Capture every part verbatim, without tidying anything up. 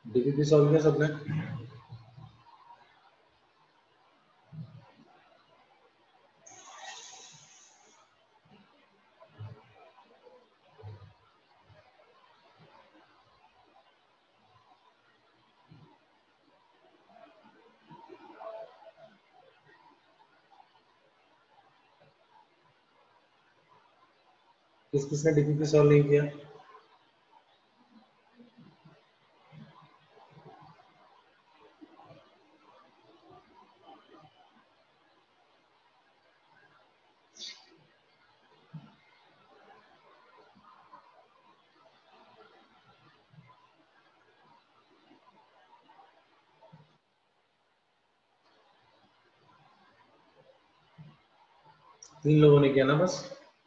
DPP solve किया सबने? किस किसने डीपीपी सॉल्व नहीं किया? तीन लोगों ने किया ना बस?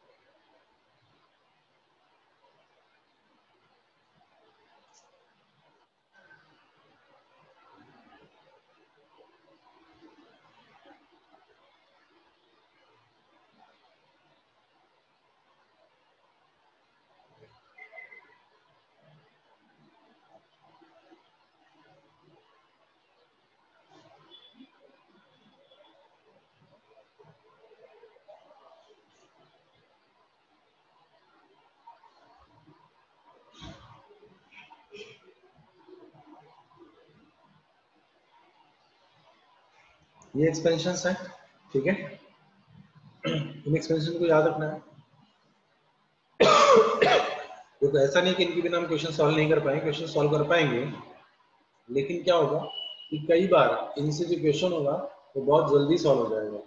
ये एक्सपेंशन है, ठीक है। इन एक्सपेंशन को याद रखना है। तो ऐसा नहीं कि इनके बिना हम क्वेश्चन सॉल्व नहीं कर पाएंगे, क्वेश्चन सॉल्व कर पाएंगे, लेकिन क्या होगा कि कई बार इनसे जो क्वेश्चन होगा वो बहुत जल्दी सॉल्व हो जाएगा।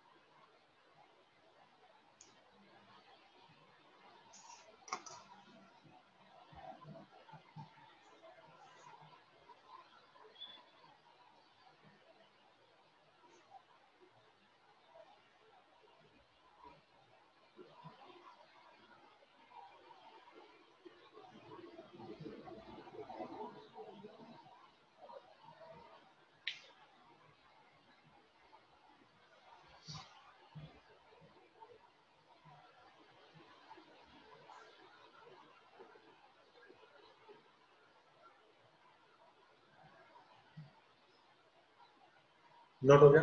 नोट हो गया?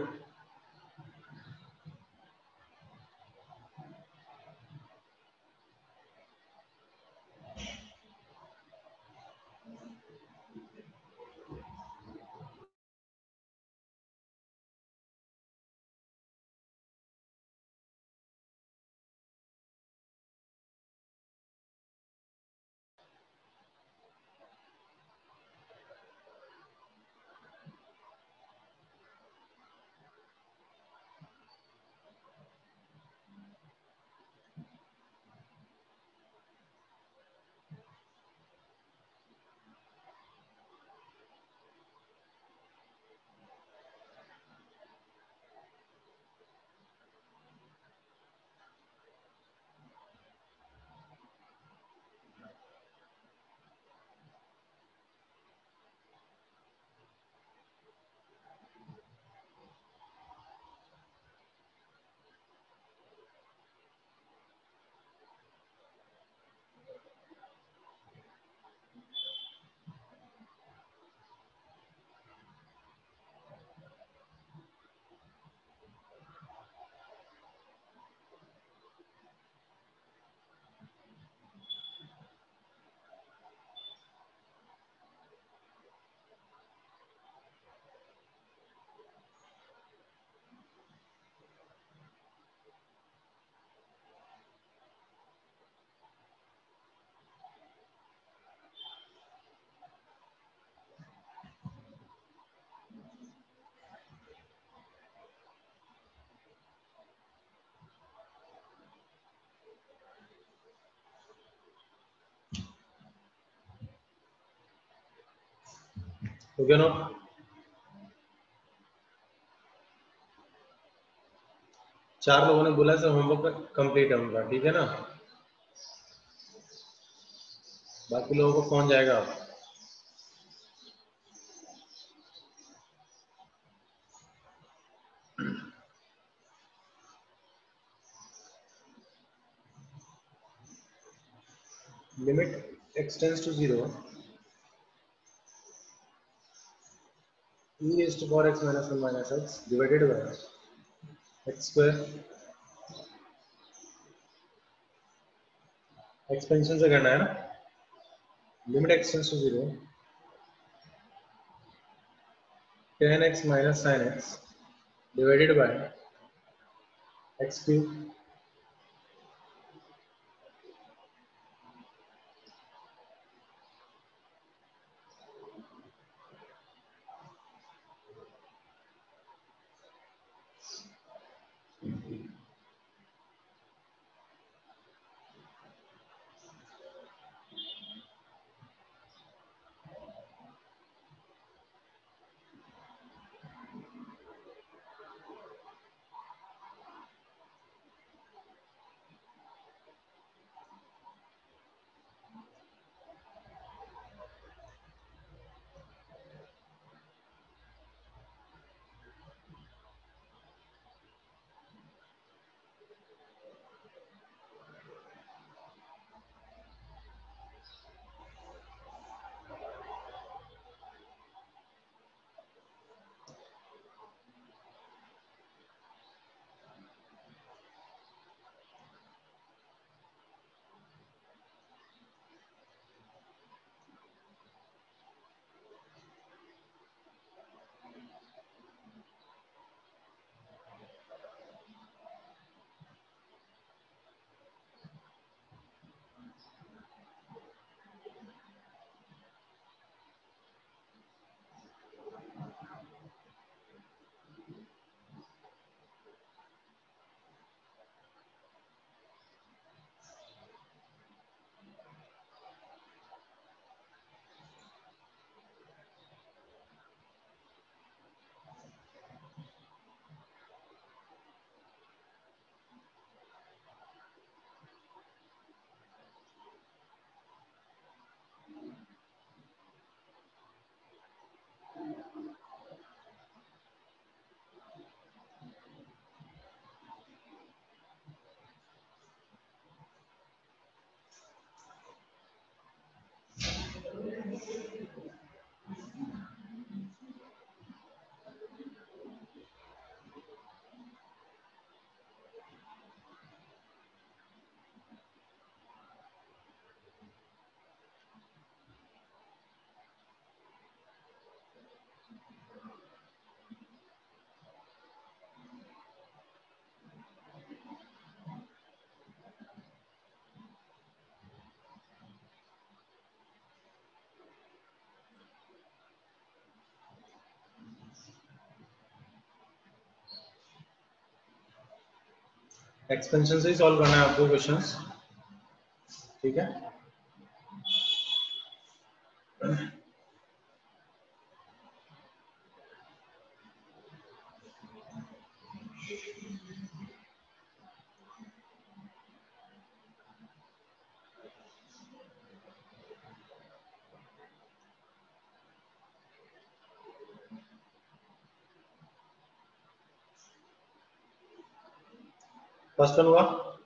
हो गया नोट? चार लोगों ने बोला सर होमवर्क कंप्लीट है उनका, ठीक है ना? बाकी लोगों को कौन जाएगा? Limit x tends to zero, e raised to power x minus one minus x divided by x square, expansion से करना है ना, limit x tends to zero tan x minus sin x divided by x cube expansion से ही solve करना है आपको questions, ठीक है। फर्स्ट वन हुआ,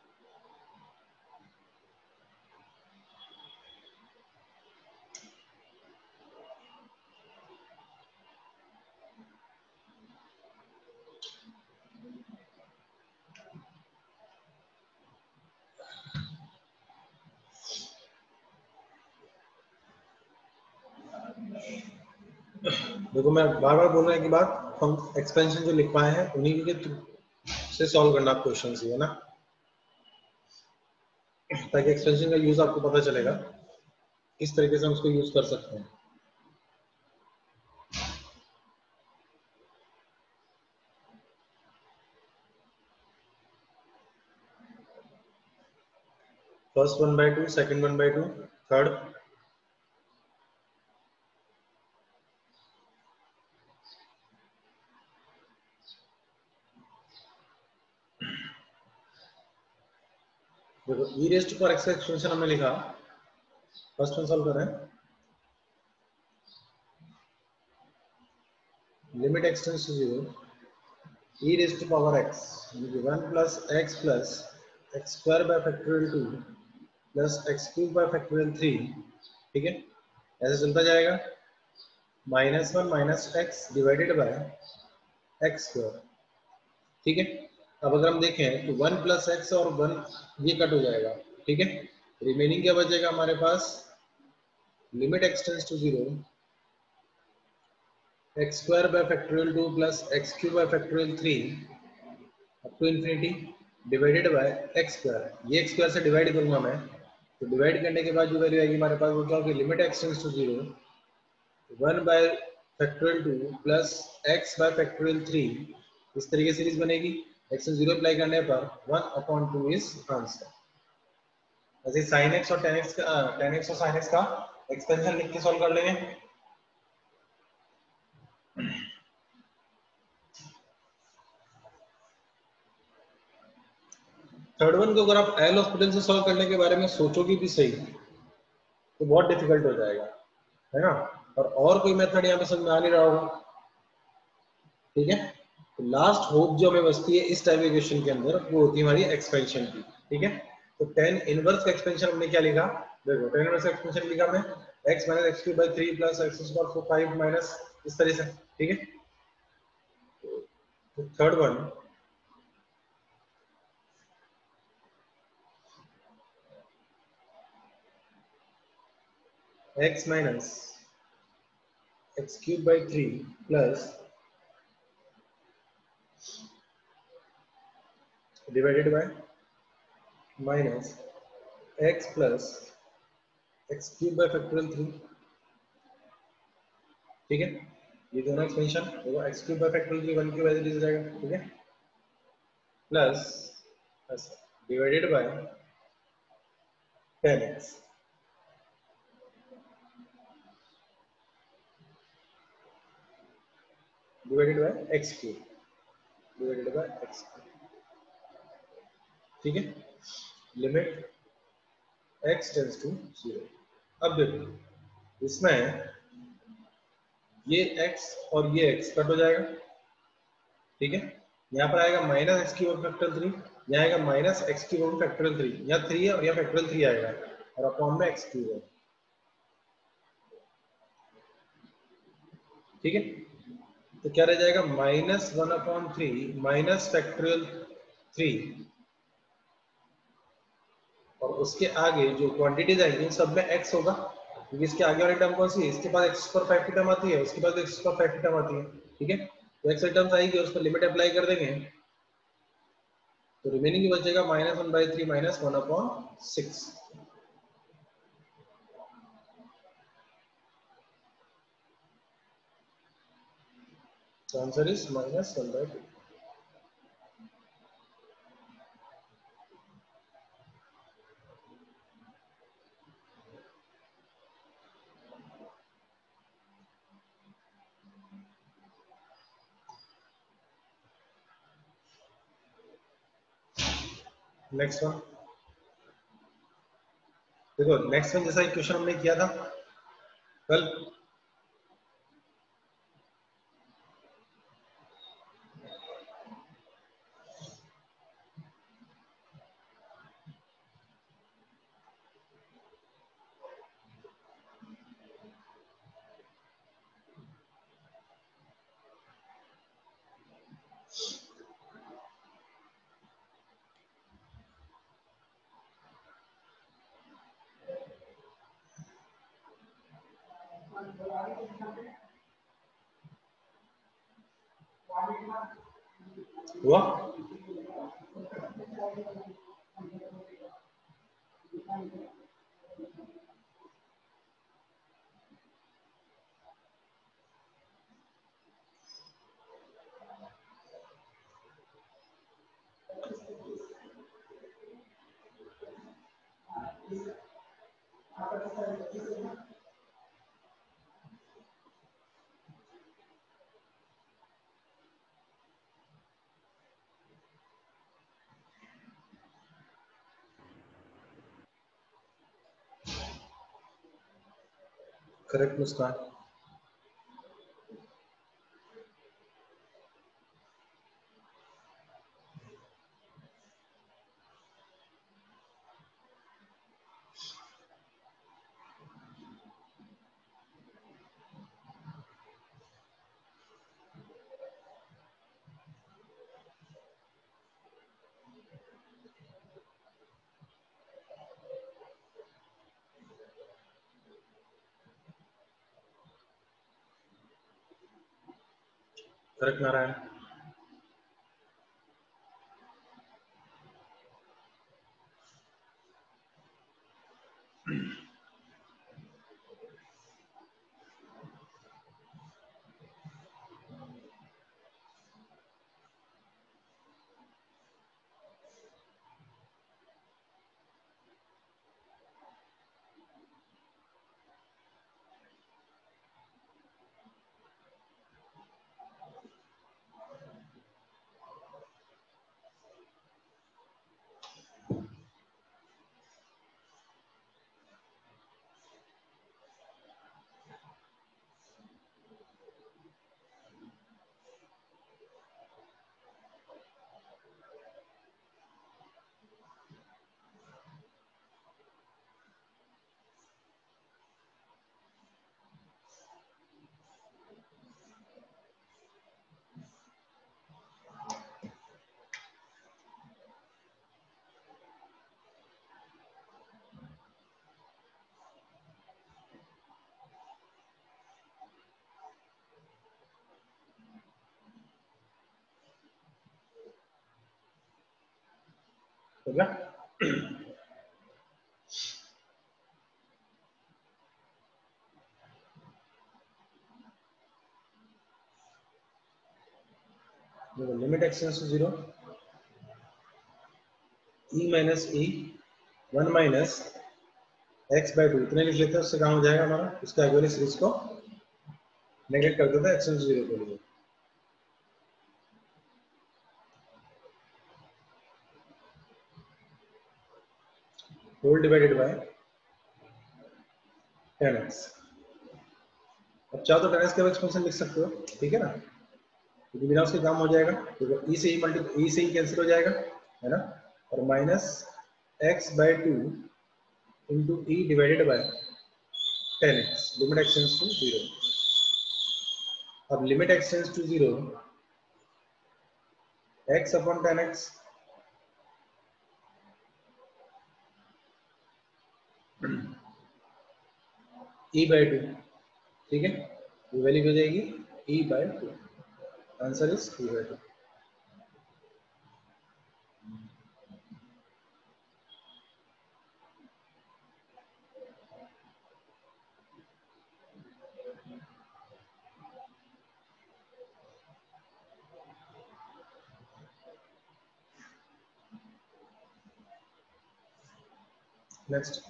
देखो मैं बार बार बोल रहे हैं कि बात हम एक्सपेंशन जो लिख पाए हैं उन्हीं के थ्रू से सॉल्व करना क्वेश्चन है ना, ताकि एक्सपेंशन का यूज आपको पता चलेगा किस तरीके से हम उसको यूज कर सकते हैं। First one by two, second one by two, third देखो e raised to power x का एक्सपेंशन हमने लिखा, फर्स्ट वन सॉल्व करें, limit x tends to zero e raised to power x one plus x plus x square by factorial two plus x cube by factorial three, ठीक है, ऐसे चलता जाएगा। Minus one minus x divided by x square. ठीक है, अब अगर हम देखें तो वन प्लस एक्स और वन ये कट हो जाएगा। ठीक है, रिमेनिंग क्या बचेगा हमारे पास, limit x tends to zero x square by factorial two plus x cube by factorial three up to infinity divided by x square. ये एक्स स्क्वायर से डिवाइड करूंगा मैं, तो डिवाइड करने के बाद जो वैल्यू आएगी हमारे पास वो क्या होगी, limit x tends to zero one by factorial two plus x by factorial three. इस तरीके सीरीज बनेगी, एक्स से जीरो अप्लाई करने पर one upon two is answer. ऐसे साइन एक्स और टेन एक्स का टेन एक्स और साइन एक्स का एक्सपेंशन लिख के सॉल्व कर लेंगे। थर्ड वन को अगर आप एल हॉस्पिटल से सॉल्व करने के बारे में सोचोगे भी सही तो बहुत डिफिकल्ट हो जाएगा, है ना। और और कोई मेथड यहाँ पे समझ में आ नहीं रहा होगा। ठीक है, तो लास्ट होप जो हमें बचती है इस टाइप इक्वेशन के अंदर वो होती है हमारी एक्सपेंशन की। ठीक है, तो टेन इनवर्स का एक्सपेंशन हमने क्या लिखा, देखो टेन इनवर्स का एक्सपेंशन लिखा हमने x minus x cube by three plus x square four five minus इस तरह से। ठीक है, तो third one x minus x cube by three plus divided by minus x plus x cube by factorial three. ठीक है, ये दोनों एक्सपेंशन देखो x cube by factorial three one की वैल्यू दिया जाएगा। ठीक है, plus divided by tan x divided by x cube divided by x. ठीक है, limit x tends to zero. अब देखो इसमें ये x और ये x कट हो जाएगा। ठीक है, यहाँ पर आएगा minus x cube factorial three, यहाँ आएगा minus x cube factorial three, यहाँ थ्री है और यहाँ फैक्टोरियल थ्री आएगा और अपॉन में एक्स क्यूब है। ठीक है, तो क्या रह जाएगा minus one upon three minus factorial three और उसके आगे जो क्वांटिटीज आएंगी उन सब में x होगा, क्योंकि इसके आगे वाली टर्म कौन सी है, इसके पास एक्स स्क्वायर फाइव की टर्म आती है, उसके पास एक्स स्क्वायर फाइव की टर्म आती है। ठीक है, तो एक्स टर्म्स आएगी उस पर लिमिट अप्लाई कर देंगे तो रिमेनिंग बचेगा minus one by three minus one upon six. Answer is minus one by two. Next one देखो, नेक्स्ट वन जैसा क्वेश्चन हमने किया था कल, हुआ करेक्ट मुस्कान। करेक्ट नारायण। हो गया? Limit x tends to zero, e minus e one minus x by two इतने लिख लेते हैं, उससे काम हो जाएगा हमारा। इसका अगली सीरीज को नेगलेक्ट कर देता है एक्सटेंड्स टू जीरो के लिए। Whole divided by tan x. अब चाहो तो टेन एक्स का एक्सपेंशन लिख सकते हो, ठीक है ना, क्योंकि बिना उसके काम हो जाएगा। तो ई से ही मल्टी ई से ही कैंसिल हो जाएगा, है ना, और minus x by two into e divided by tan x. Limit x tends to zero. अब limit x tends to zero, x upon tan x e by two, ठीक है, ये वैल्यू हो जाएगी e by two. Answer is e by two. Next,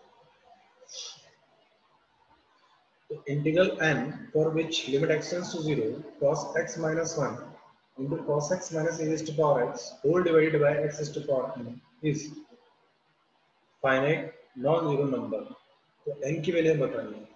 integral n for which limit extends to zero cos x minus one into cos x minus e raised to power x whole divided by x raised to power n is finite non zero number। तो n की value बतानी है।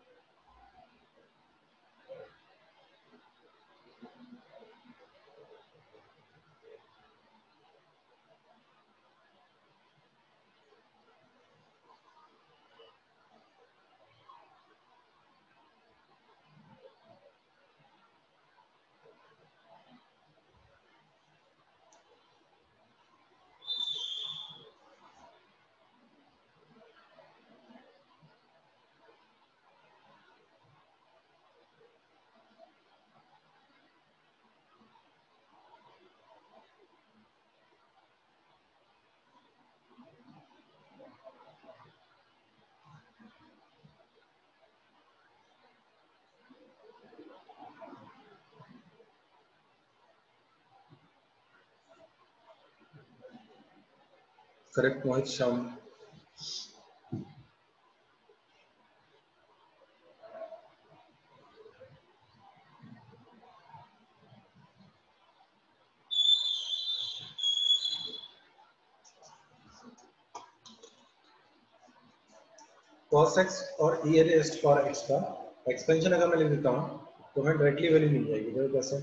Correct Mohit Shyam. cos x और e raised to power x का एक्सपेंशन अगर मैं लिख देता हूँ तो हमें डायरेक्टली वैल्यू मिल जाएगी। देखो कैसे,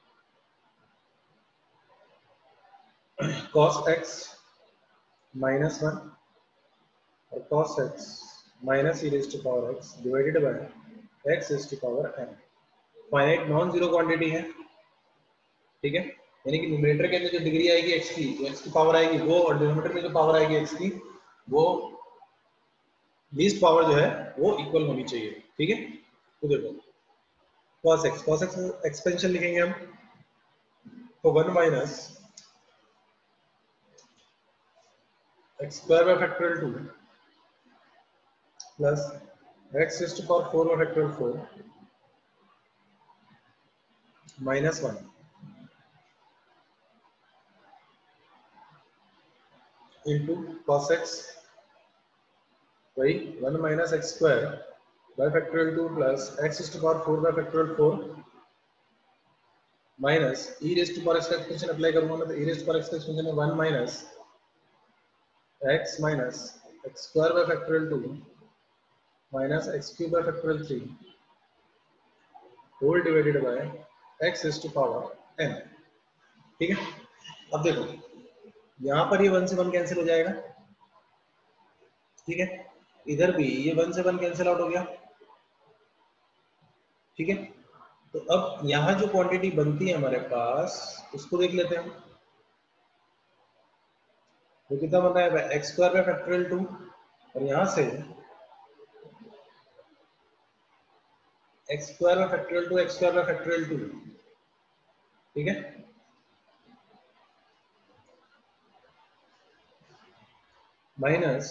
cos x माइनस वन और cos x minus e raised to power x divided by x raised to power n। Finite non zero quantity है, ठीक है, यानी कि न्यूमरेटर के अंदर जो डिग्री आएगी x की, जो x की पावर आएगी वो, और डिनोमिनेटर में जो पावर आएगी x की, वो लीस्ट पावर जो है वो इक्वल होनी चाहिए, ठीक है। तो देखो cos x cos x expansion लिखेंगे हम, तो one minus x square by factorial two plus x is to power four by factorial four minus one into cos x वही one minus x square by factorial two plus x is to power four by factorial four minus e raise to power x का expansion apply करूंगा मैं, तो e raise to power x का expansion है one minus x minus x square by factorial two minus x cube by factorial three whole divided by x is to power n. ठीक है, अब देखो यहाँ पर ये वन से वन कैंसिल हो जाएगा, ठीक है, इधर भी ये वन से वन कैंसिल आउट हो गया, ठीक है। तो अब यहाँ जो क्वांटिटी बनती है हमारे पास उसको देख लेते हैं हम, तो कितना बन रहा है x square by factorial two और यहाँ से x square by factorial two x square by factorial two, ठीक है, minus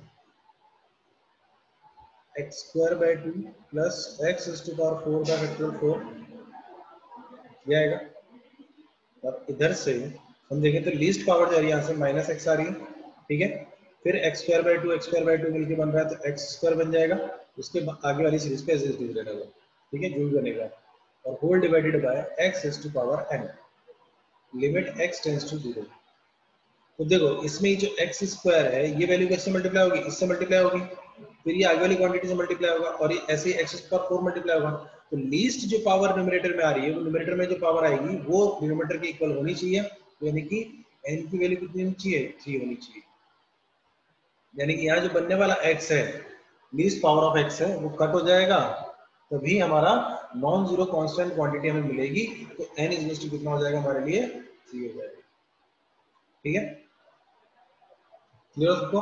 x square by two plus x is to power four by factorial four ये आएगा। अब इधर से हम देखें तो लीस्ट पावर जा रही है यहाँ से माइनस एक्स आ रही है, ठीक है, फिर x square by to x square by two मिलकर बन रहा है तो एक्स स्क्वायर बन जाएगा, उसके आगे वाली सीरीज पे एज इट रहेगा, ठीक है, जो भी बनेगा, और whole divided by x is to power n limit x tends to zero. तो देखो इसमें जो एक्स स्क्वायर है ये वैल्यू कैसे मल्टीप्लाई होगी, इससे मल्टीप्लाई होगी, फिर ये आगे वाली क्वांटिटी से मल्टीप्लाई होगा और ये ऐसे ही एक्स पावर फोर मल्टीप्लाई होगा। तो लीस्ट जो पावर न्यूमरेटर में आ रही है वो न्यूमरेटर में जो पावर आएगी वो डिनोमिनेटर के इक्वल होनी चाहिए, तो यानी कि एन की वैल्यू कितनी होनी चाहिए, थ्री होनी चाहिए। यानी कि यहाँ जो बनने वाला एक्स है, लीस्ट पावर ऑफ एक्स है, वो कट हो जाएगा, तभी हमारा नॉन जीरो कांस्टेंट क्वांटिटी हमें मिलेगी, तो एन इज कितना हो जाएगा हमारे लिए, थ्री हो जाएगा। ठीक है, क्लियर सबको?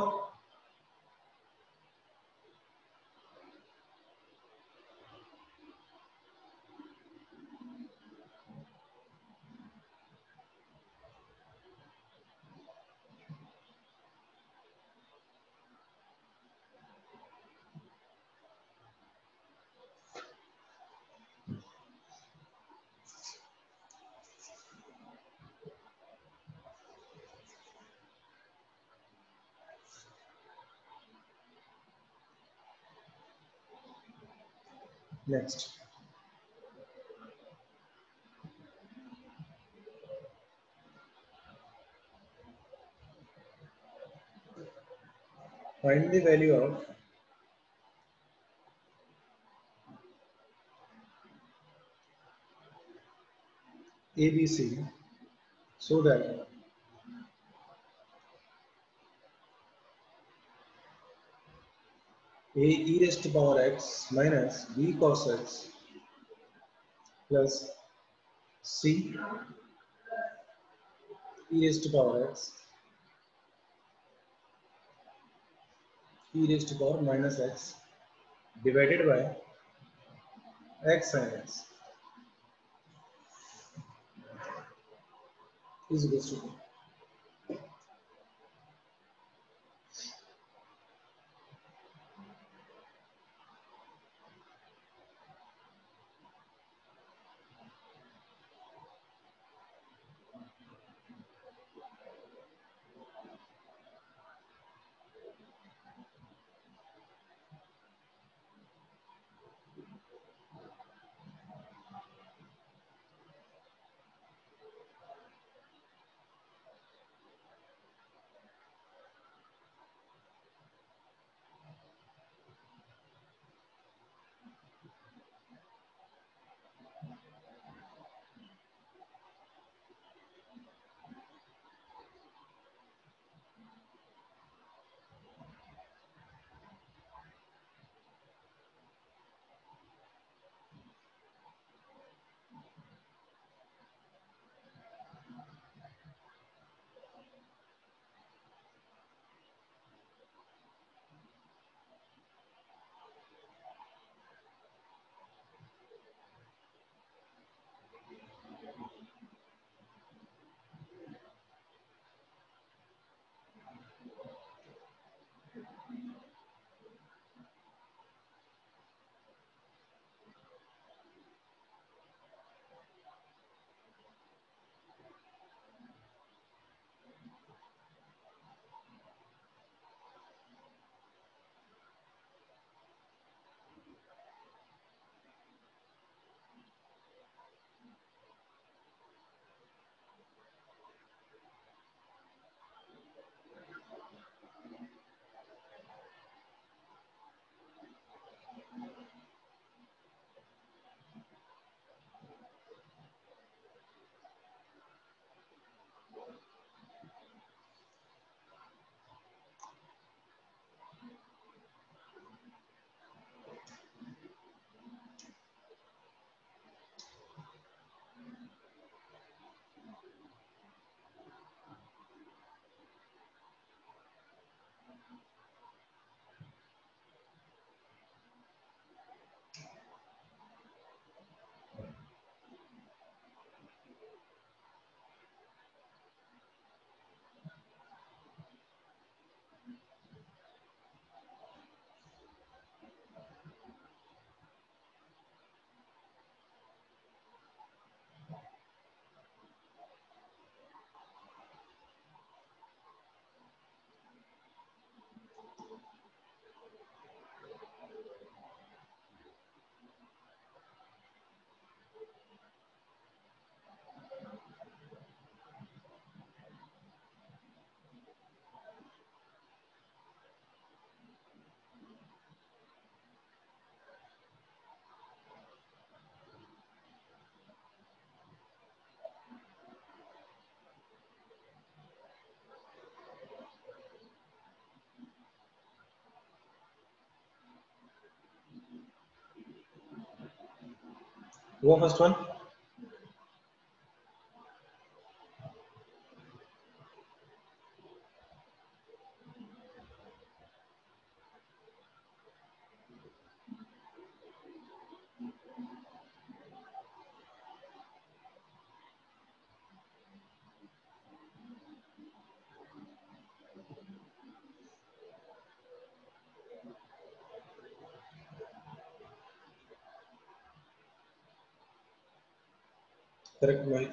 Next, find the value of A B C so that A e raised to power x minus b cos x plus C e raised to power x e raised to power minus x divided by x sin x is equal to two. वो first one. Correct भाई।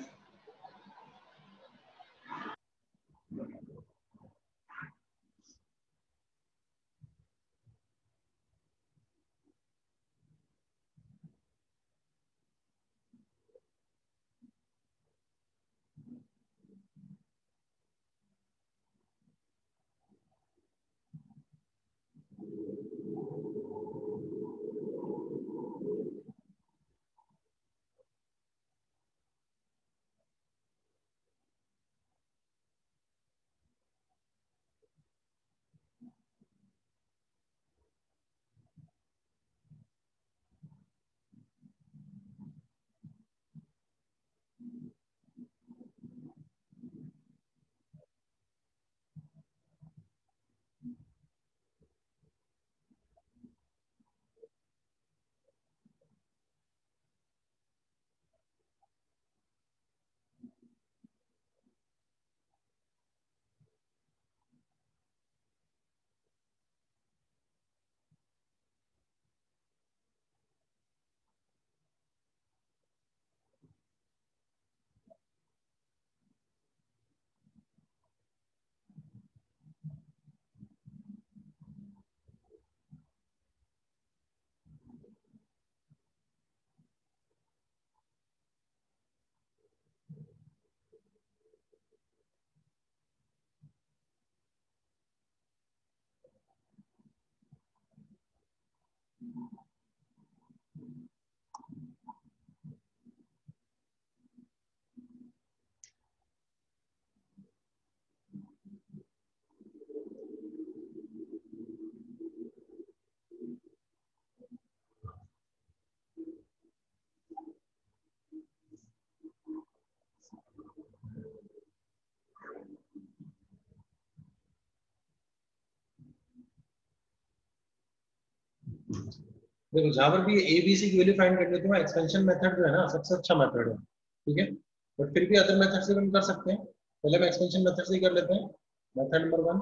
देखो जहां पर भी A B C की value find करनी है तो एक्सपेंशन मेथड जो है ना सबसे अच्छा मेथड है, ठीक है। बट फिर भी अदर मेथड से भी हम कर सकते हैं। पहले हम एक्सपेंशन मेथड से ही कर लेते हैं। मेथड नंबर वन,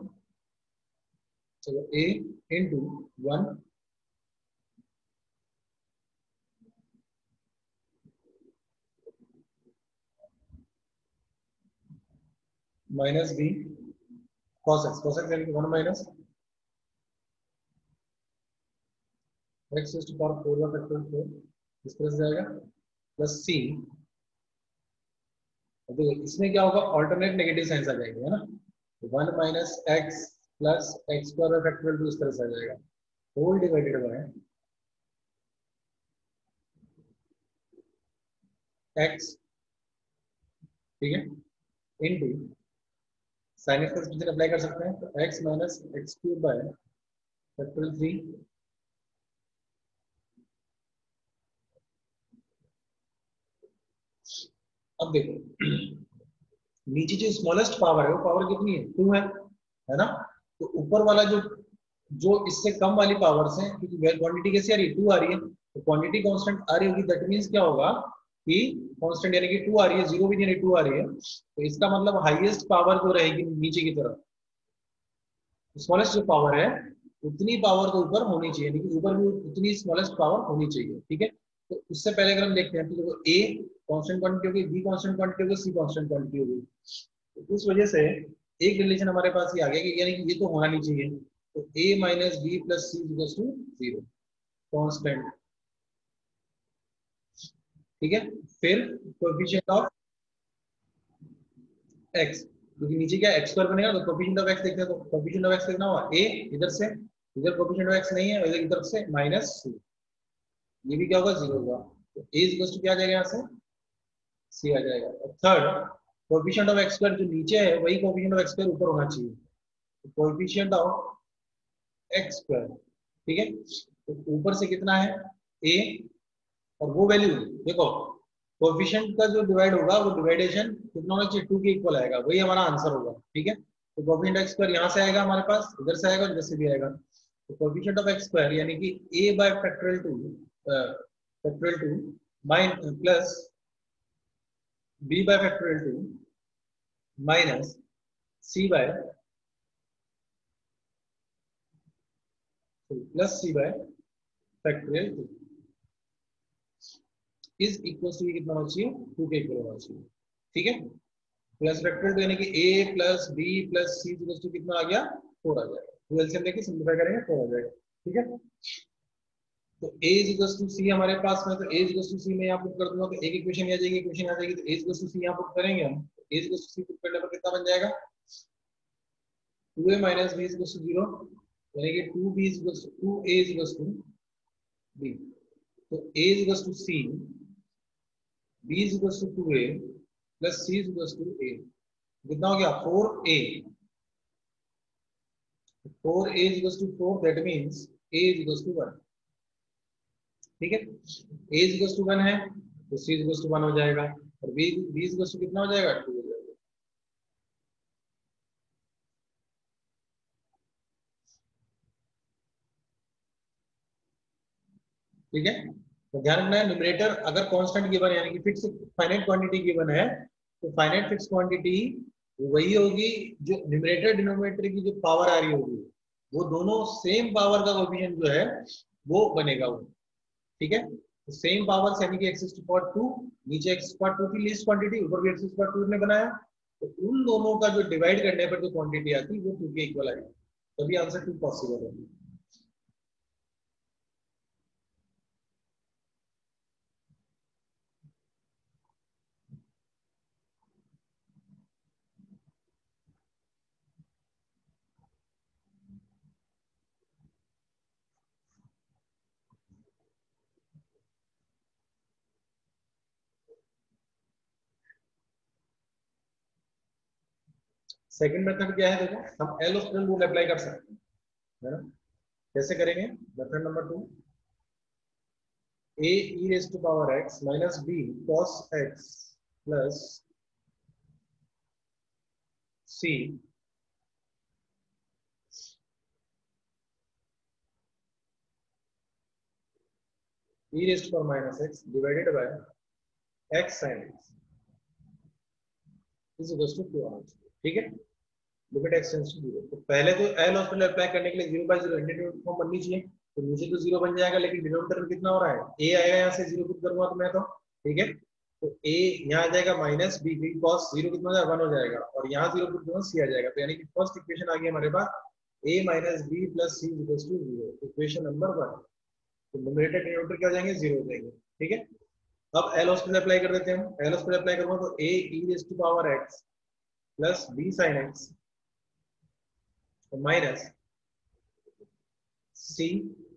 चलो A into one minus B cos x, cos x यानी कि one minus x to power four का फैक्टर फोर, इस तरह से जाएगा प्लस सी। देखो इसमें क्या होगा, ऑल्टरनेट नेगेटिव साइंस आ जाएंगे, है ना। One minus x plus x square factorial two इस तरह से आ जाएगा, होल डिवाइडेड बाय एक्स, ठीक है, इनटू साइन एक्स का सब्स्टिट्यूशन अप्लाई कर सकते हैं तो x minus x cube by factorial three. अब देखो नीचे जो स्मॉलेस्ट पावर है वो पावर कितनी है, टू है है ना। तो ऊपर वाला जो जो इससे कम वाली पावर से, क्योंकि क्वांटिटी कैसी आ रही है, टू आ रही है, तो क्वांटिटी कांस्टेंट आ रही होगी, दैट मींस क्या होगा कि कांस्टेंट यानी कि टू आ रही है, जीरो भी नहीं, टू आ रही है, तो इसका मतलब हाईएस्ट पावर जो रहेगी नीचे की तरफ, स्मॉलेस्ट जो पावर है उतनी पावर तो ऊपर होनी चाहिए, यानी कि ऊपर भी उतनी स्मॉलेस्ट पावर होनी चाहिए, ठीक है। तो उससे पहले अगर हम देखते हैं तो देखो ए कांस्टेंट क्वांटिटी होगी, बी कांस्टेंट क्वांटिटी होगी, सी कांस्टेंट क्वांटिटी होगी। तो उस वजह से एक रिलेशन हमारे पास ये आ गया कि यानी कि ये तो होना नहीं चाहिए, तो A minus B plus C equal to zero, constant, ठीक है। फिर कोएफिशिएंट ऑफ एक्स, क्योंकि नीचे क्या एक्स स्क्वायर बनेगा, तो कोएफिशिएंट ऑफ एक्स देखते हैं, तो कोएफिशिएंट ऑफ एक्स कितना हुआ, ए इधर से, इधर कोएफिशिएंट ऑफ एक्स नहीं है, इधर इधर से माइनस सी, ये भी क्या होगा, जीरो होगा, तो ए इक्वल टू क्या आ जाएगा यहाँ से, सी आ जाएगा। और third coefficient of x square जो नीचे है वही कोएफिशिएंट ऑफ एक्स स्क्वायर ऊपर होना चाहिए, तो कोएफिशिएंट ऑफ एक्स स्क्वायर, ठीक है। तो ऊपर से कितना है, ए और वो वैल्यू देखो, कोएफिशिएंट का जो डिवाइड होगा वो डिवाइडेशन कितना होना चाहिए, टू के इक्वल आएगा, वही हमारा आंसर होगा। ठीक है, तो कोएफिशिएंट एक्स स्क्वायर यहाँ से आएगा हमारे पास, इधर से आएगा, इधर से भी आएगा। तो कोएफिशिएंट ऑफ एक्स स्क्वायर यानी कि A by factorial two factorial two minus plus B by factorial two minus C by plus C by factorial two is equal to कितना होना चाहिए, टू के इक्वल होना चाहिए। ठीक है, प्लस फैक्टोरियल टू यानी कि a plus B plus C equal to कितना आ गया, फोर आ जाएगा। तो एलसीएम लेके सिंपलीफाई करेंगे, फोर आ जाएगा। ठीक है, तो a is equal to C हमारे पास में, तो a is equal to C में यहाँ पुट कर दूंगा, तो एक इक्वेशन आ जाएगी, इक्वेशन आ जाएगी, तो a is equal to c यहाँ पुट करेंगे हम, तो a is equal to c put करने पर कितना बन जाएगा, two a minus b is equal to zero, यानी कि two b is equal to two a is equal to b. तो a is equal to c, b is equal to two a plus c is equal to a, कितना हो गया, four a. Four A is equal to four, that means a is equal to one. ठीक है, a is equal to one है तो c is equal to one हो जाएगा, और b b is equal to कितना हो जाएगा, टू हो जाएगा। ठीक है, तो ध्यान रखना है, न्यूमरेटर अगर कांस्टेंट गिवन है यानी कि फिक्स फाइनाइट क्वांटिटी गिवन है, तो फाइनाइट फिक्स क्वांटिटी वही होगी जो न्यूमरेटर डिनोमिनेटर की जो पावर आ रही होगी वो दोनों सेम पावर का कोएफिशिएंट जो है वो बनेगा वो। ठीक है, तो सेम पावर यानी कि एक्स पावर टू, नीचे एक्स पावर टू की लीस्ट क्वांटिटी, ऊपर भी एक्स पावर टू ने बनाया, तो उन दोनों का जो डिवाइड करने पर जो क्वांटिटी आती है वो टू के इक्वल आएगी, तभी आंसर टू पॉसिबल है। सेकंड मेथड क्या है, देखो हम एल हॉस्पिटल रूल अप्लाई कर सकते हैं, है ना। कैसे करेंगे, method number two, a e raised to power x minus b cos x plus c e raised to power minus x divided by x sin x is equal to two r. ठीक है, limit x tends to zero, तो पहले तो L'Hospital apply करने के लिए zero by zero integrate form बननी चाहिए, तो नीचे तो जीरो बन जाएगा, लेकिन डिनोमिनेटर में कितना हो रहा है, a आएगा, यहाँ से जीरो पुट करूंगा तो मैं तो। ठीक है, तो a यहाँ आ जाएगा minus b, b cos zero कितना हो जाएगा, वन हो जाएगा, और यहाँ जीरो पुट करूंगा सी आ जाएगा, तो यानी कि फर्स्ट इक्वेशन आ गई हमारे पास a minus B plus c equals to zero, equation number one. तो न्यूमरेटर डिनोमिनेटर क्या हो जाएंगे, जीरो हो जाएंगे। ठीक है, अब एल हॉस्पिटल अप्लाई कर देते हैं, एल हॉस्पिटल अप्लाई करूंगा तो a e raise to power x plus b sin x minus c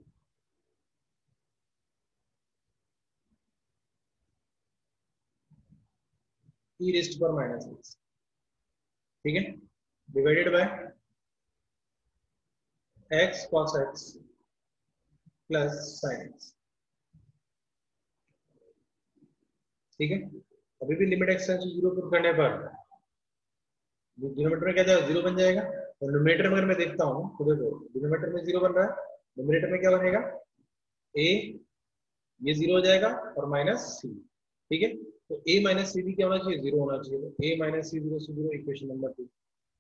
e raise to power minus x, ठीक है, divided by x cos x plus sin x। ठीक है, अभी भी लिमिट एक्स जीरो पुट करने पर डिनोमिनेटर में क्या जाएगा, जीरो बन जाएगा, और न्यूमरेटर में अगर मैं देखता हूँ तो देखो डिनोमिनेटर में जीरो बन रहा है, न्यूमरेटर में क्या बनेगा, a ये जीरो हो जाएगा और माइनस सी। ठीक है, तो a माइनस सी भी क्या होना चाहिए, जीरो होना चाहिए, तो a माइनस सी जीरो से जीरो, इक्वेशन नंबर टू।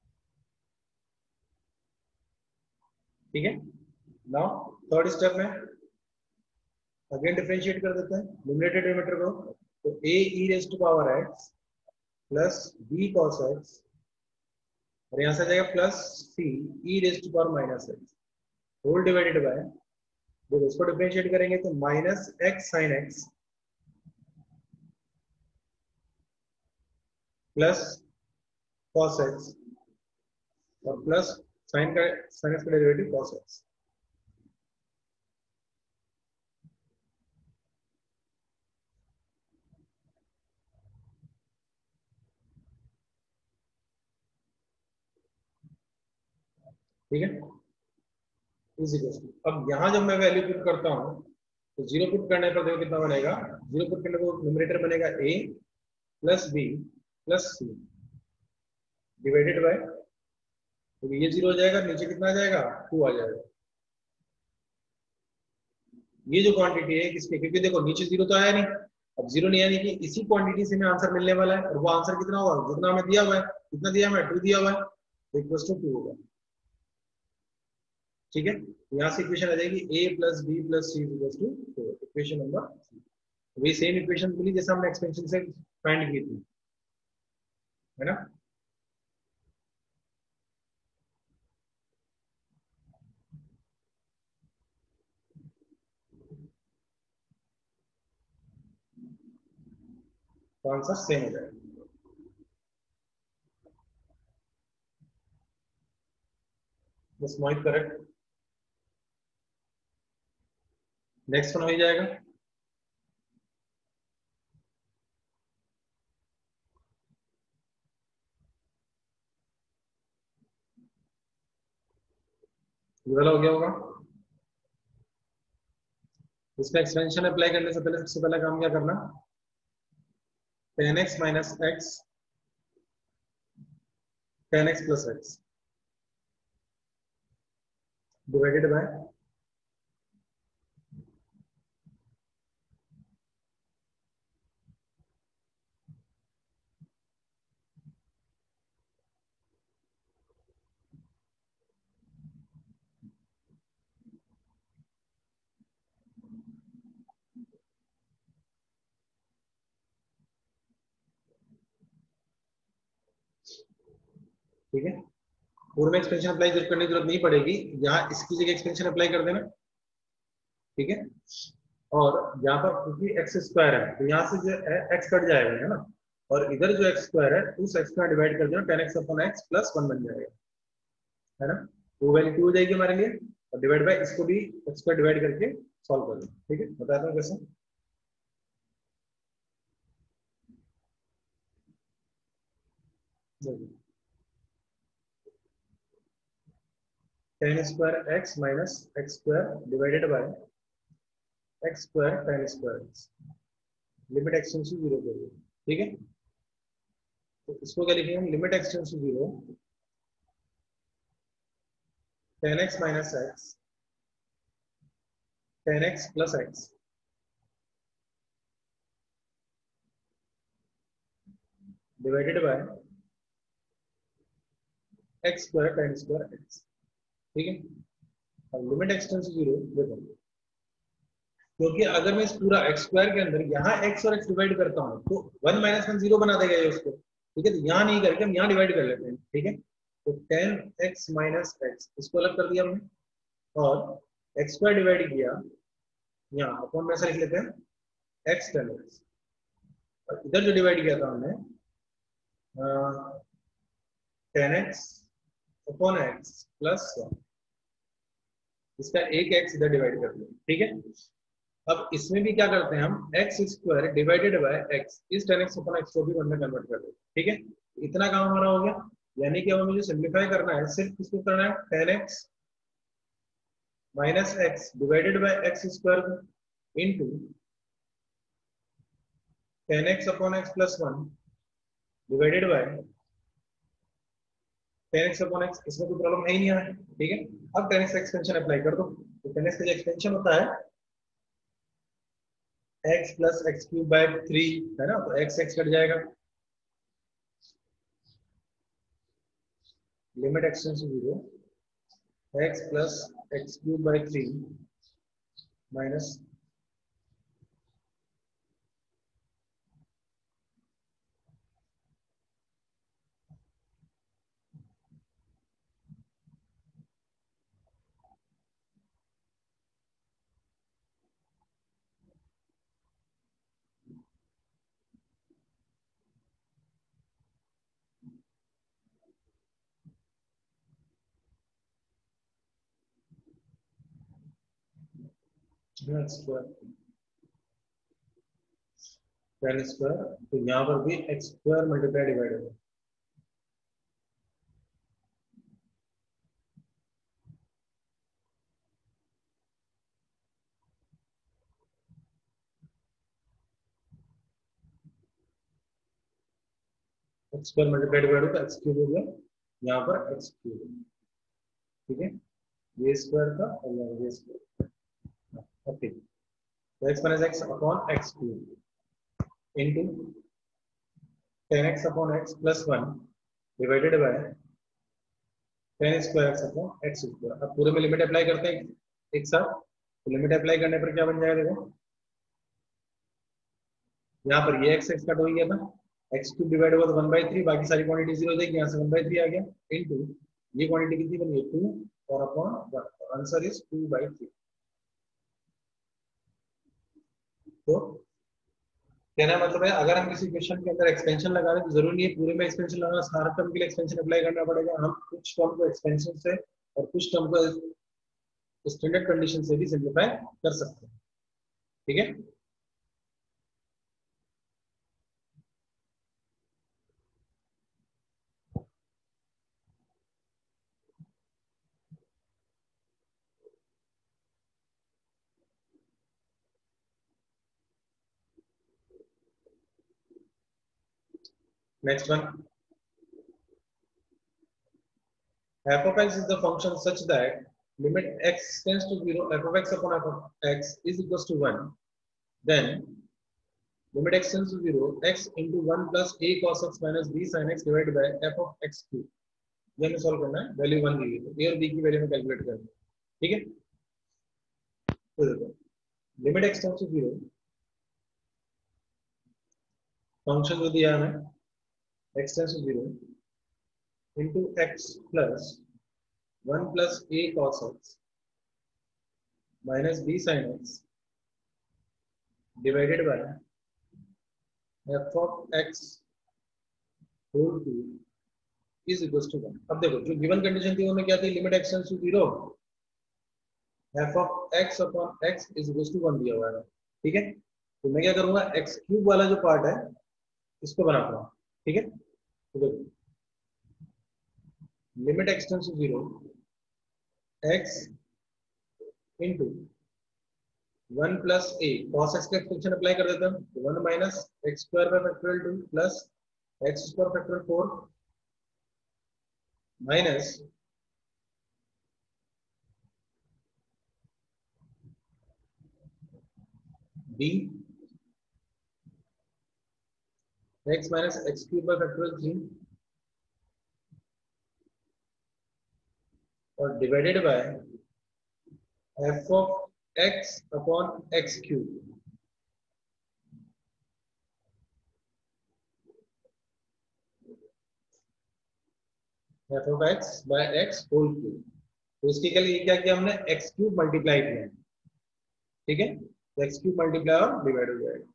ठीक है, नाउ थर्ड स्टेप में अगेन डिफरेंशिएट कर देते हैं न्यूमरेटर डिनोमिनेटर को, तो a e raise to power x plus b cos x, और यहाँ से आ जाएगा plus c e raise to power minus x whole divided by, जब इसको डिफरेंशिएट करेंगे तो minus x sin x plus cos x और प्लस sin का sin x का डेरिवेटिव cos x। ठीक है, इज इक्वल टू, अब यहाँ जब मैं वैल्यू पुट करता हूँ तो जीरो पुट करने पर देखो कितना बनेगा, जीरो पुट करने पर न्यूमरेटर बनेगा a plus B plus c divided by, तो ये जीरो हो जाएगा, नीचे कितना आ जाएगा, टू आ जाएगा। ये जो क्वांटिटी है किसके, क्योंकि देखो नीचे जीरो तो आया नहीं, अब जीरो नहीं आने की इसी क्वांटिटी से हमें आंसर मिलने वाला है, और वो आंसर कितना होगा, जितना हमें दिया हुआ है, कितना दिया हुआ है, टू दिया हुआ है, इक्वल टू टू होगा। ठीक है, यहाँ से इक्वेशन आ जाएगी a plus B plus C equal to four, equation number, वही सेम इक्वेशन मिली जैसे हमने एक्सपेंशन से फाइंड की थी, है ना। तो आंसर सेम हो जाएगा। बस मोहित करेक्ट, नेक्स्ट वन हो जाएगा। ये वाला हो गया होगा। इसमें एक्सपेंशन अप्लाई करने से पहले सबसे पहला काम क्या करना, tan x minus x tan x plus x divided by, ठीक है, पूर्ण में एक्सपेंशन अप्लाई करने की जरूरत नहीं पड़ेगी, यहाँ इसकी जगह एक्सपेंशन अप्लाई कर देना। ठीक है, और यहाँ पर क्योंकि एक्स स्क्वायर है तो यहाँ से जो एक्स कट जाएगा, है ना, और इधर जो एक्स स्क्वायर है उस एक्स का डिवाइड कर देना, tan x upon x plus one बन जाएगा, है ना, वो वैल्यू टू हो जाएगी हमारे लिए, और डिवाइड बाय इसको भी एक्स का डिवाइड करके सॉल्व कर दो। ठीक है, बताता हूँ कैसे। Tan square x minus x square divided by x square tan square x, limit x tends to zero करिए। ठीक है, तो इसको क्या लिखेंगे हम, limit x tends to zero tan x minus x tan x plus x divided by x square tan square x. ठीक है, अब लिमिट एक्सटेंस टू जीरो देखो, क्योंकि अगर मैं इस पूरा एक्स स्क्वायर के अंदर यहाँ एक्स और एक्स डिवाइड करता हूँ तो वन माइनस वन जीरो बना देगा ये उसको। ठीक है, तो यहाँ नहीं करके हम यहाँ डिवाइड कर लेते हैं। ठीक है, तो टेन एक्स माइनस एक्स इसको अलग कर दिया हमने, और एक्स स्क्वायर डिवाइड किया, यहाँ अपॉन में से लिख लेते हैं एक्स टेन एक्स, और इधर जो डिवाइड किया था हमने tan x upon x plus one, इसका एक एक्स इधर डिवाइड कर दिया। ठीक है, अब इसमें भी क्या करते हैं हम, x square divided by x, इस टेन एक्स अपॉन एक्स को भी वन में कन्वर्ट कर देते हैं। ठीक है, इतना काम हमारा हो गया, यानी कि अब हमें जो सिंप्लीफाई करना है सिर्फ किसको करना है, tan x minus x divided by x square into tan x upon x plus one divided by tan x upon x, इसमें कोई प्रॉब्लम है ही नहीं है। ठीक है, अब टेन एक्स एक्सपेंशन अप्लाई कर दो, तो टेन एक्स का जो एक्सपेंशन होता है x plus x cube by three, है ना, तो एक्स एक्स कट जाएगा, limit x tends to zero x plus x cube by three minus square tan square, तो यहाँ पर भी एक्स स्क्वायर मल्टीप्लाई डिवाइड होगा। X square multiplied by to x cube हो गया, यहाँ पर एक्स क्यूब, ठीक है, ये स्क्वायर का और यहाँ ये स्क्वायर, ओके। तो x minus x upon x cube into tan x upon x plus one divided by tan square x upon x square. अब पूरे में लिमिट अप्लाई करते हैं एक साथ, तो लिमिट अप्लाई करने पर क्या बन जाएगा, देखो यहाँ पर ये एक्स एक्स कट हो गया था, एक्स क्यूब डिवाइड हुआ तो वन बाई थ्री, बाकी सारी क्वांटिटी जीरो हो जाएगी, यहाँ से वन बाई थ्री आ गया इनटू ये क्वांटिटी कितनी बनी है टू और upon one, answer is two by three. तो कहना मतलब है अगर हम किसी क्वेश्चन के अंदर एक्सपेंशन लगा रहे हैं तो जरूरी नहीं है पूरे में एक्सपेंशन लगाना, सारे टर्म के लिए एक्सपेंशन अप्लाई करना पड़ेगा, हम कुछ टर्म को एक्सपेंशन से और कुछ टर्म को स्टैंडर्ड कंडीशन से भी सिंप्लीफाई कर सकते हैं, ठीक है। Next one, f of x is the function such that limit x tends to zero, f of x upon f of x is equals to one, then limit x tends to zero, x into one plus a cos x minus b sin x divided by f of x cube। ये हमें solve करना है, value one दी है, a और b की value में calculate करना है, ठीक है। तो देखो limit x tends to zero, function जो दिया है x tends to zero into x plus one plus a cos x minus b sin x divided by f of x whole cube is equals to one. अब देखो जो given condition थी उनमें क्या थी, limit x tends to zero, f of x upon x is equals to one दिया हुआ है, ठीक है। तो मैं क्या करूंगा, x क्यूब वाला जो पार्ट है इसको बनाता हूँ, ठीक है। तो देखो limit x tends to zero, x into one plus a cos x का एक्सपेंशन अप्लाई कर देता हूँ, तो one minus x square by factorial two plus x square factorial four minus b x minus x cube by factorial three और divided by f of x upon x cube, f of x by x whole cube. तो इसके के लिए क्या किया हमने, x cube multiply किया, ठीक है, तो एक्स क्यूब मल्टीप्लाई और डिवाइड हो जाएगा,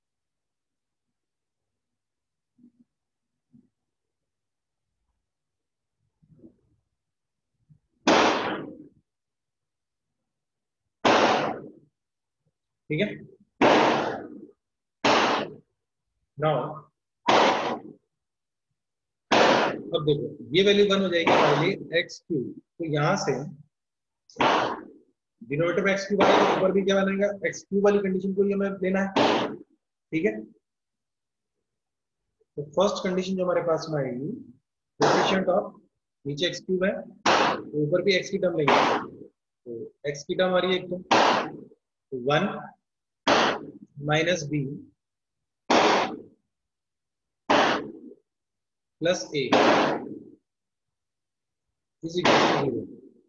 ठीक है। नाउ अब देखो ये वैल्यू वन हो जाएगी हमारे लिए एक्स क्यूब, तो यहां से डिनोमिनेटर में एक्स क्यूब आएगा तो ऊपर भी क्या बनेगा, एक्स क्यूब वाली कंडीशन को ही हमें लेना है, ठीक है। तो फर्स्ट कंडीशन जो हमारे पास में आएगी, कोएफिशिएंट ऑफ, नीचे एक्स क्यूब है तो ऊपर भी एक्स की टर्म लेंगे, तो एक्स की टर्म आ रही है एक तो one minus B plus a is equal to zero.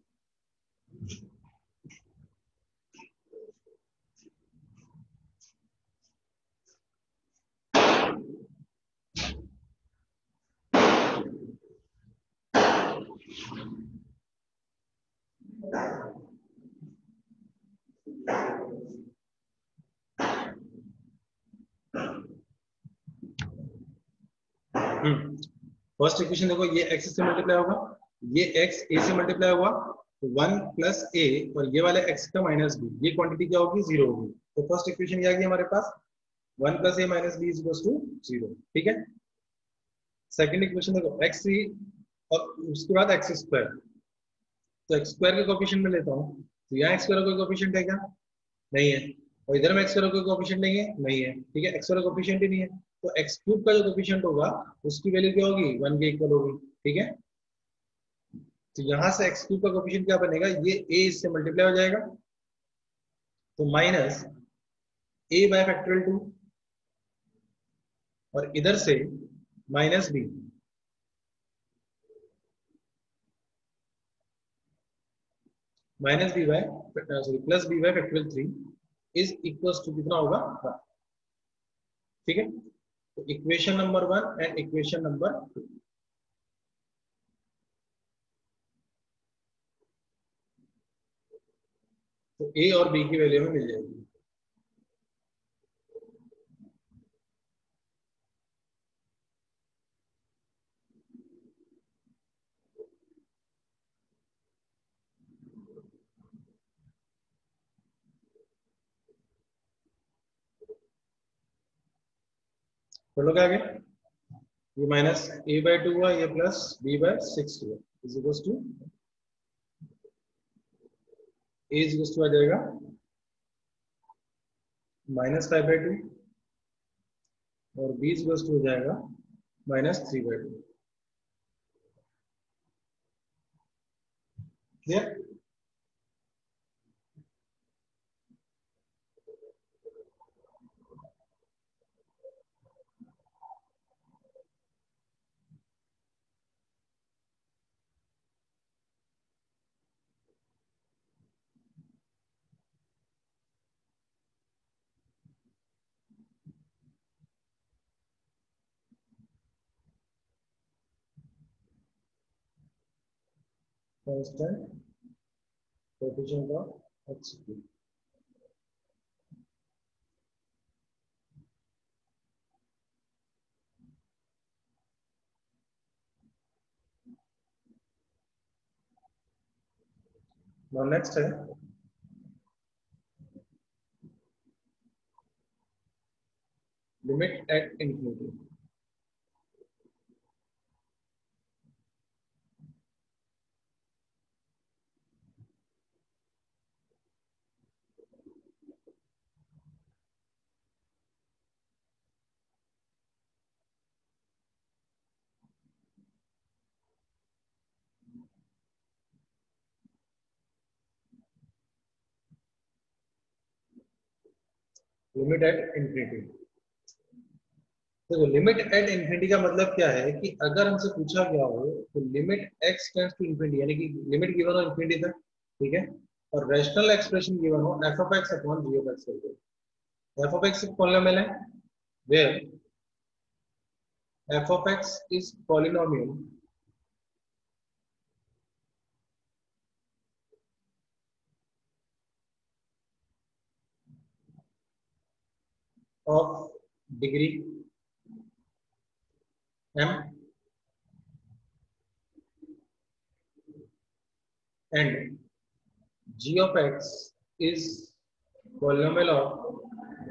First equation देखो, ये x से मल्टीप्लाई होगा, ये x a से मल्टीप्लाई हुआ तो वन प्लस ए और ये वाले x का माइनस बी, ये क्वांटिटी क्या होगी, जीरो होगी। तो फर्स्ट इक्वेशन क्या आ गई हमारे पास, one plus a minus b is equal to zero, ठीक है। सेकंड इक्वेशन देखो x थ्री और उसके बाद एक्स स्क्वायर, तो एक्स स्क्वायर के कोएफिशिएंट में लेता हूँ, तो यहाँ एक्स स्क्वायर का कोई कोएफिशिएंट है क्या, नहीं है, और इधर में एक्स स्क्वायर का कोई कोएफिशिएंट नहीं है, नहीं है, ठीक है, एक्स स्क्वायर का कोएफिशिएंट ही नहीं है, तो एक्स क्यूब का जो कोफिशिएंट होगा उसकी वैल्यू क्या होगी, वन के इक्वल होगी। ठीक है, तो यहां से एक्स क्यूब का कोफिशिएंट क्या बनेगा, ये ए इससे मल्टीप्लाई हो जाएगा, तो minus a by factorial two, और इधर से minus b, minus b by sorry plus B by factorial three is equals to कितना होगा, वन। ठीक है, तो equation number one and equation number two. तो ए और बी की वैल्यू में मिल जाएगी। बोलो क्या आगे, ये माइनस ए बाय टू हुआ, ये प्लस बी बाय सिक्स हुआ, is equals to a is equals to आ जाएगा माइनस फाइव बाय टू, और बी इज इक्वल्स टू हो जाएगा minus three by two. Clear? Constant coefficient of x cube. Now next है limit at infinity. Limit at infinity, देखो limit at infinity का मतलब क्या है कि अगर हमसे पूछा गया हो तो limit x tends to infinity, यानी कि लिमिट गिवन हो इंफिनिटी तक, ठीक है, और रैशनल एक्सप्रेशन गिवन हो f of x upon g of x करके। एफ ऑफ एक्स एक पॉलिनोमियल है where f of x is polynomial of degree m and g of x is polynomial of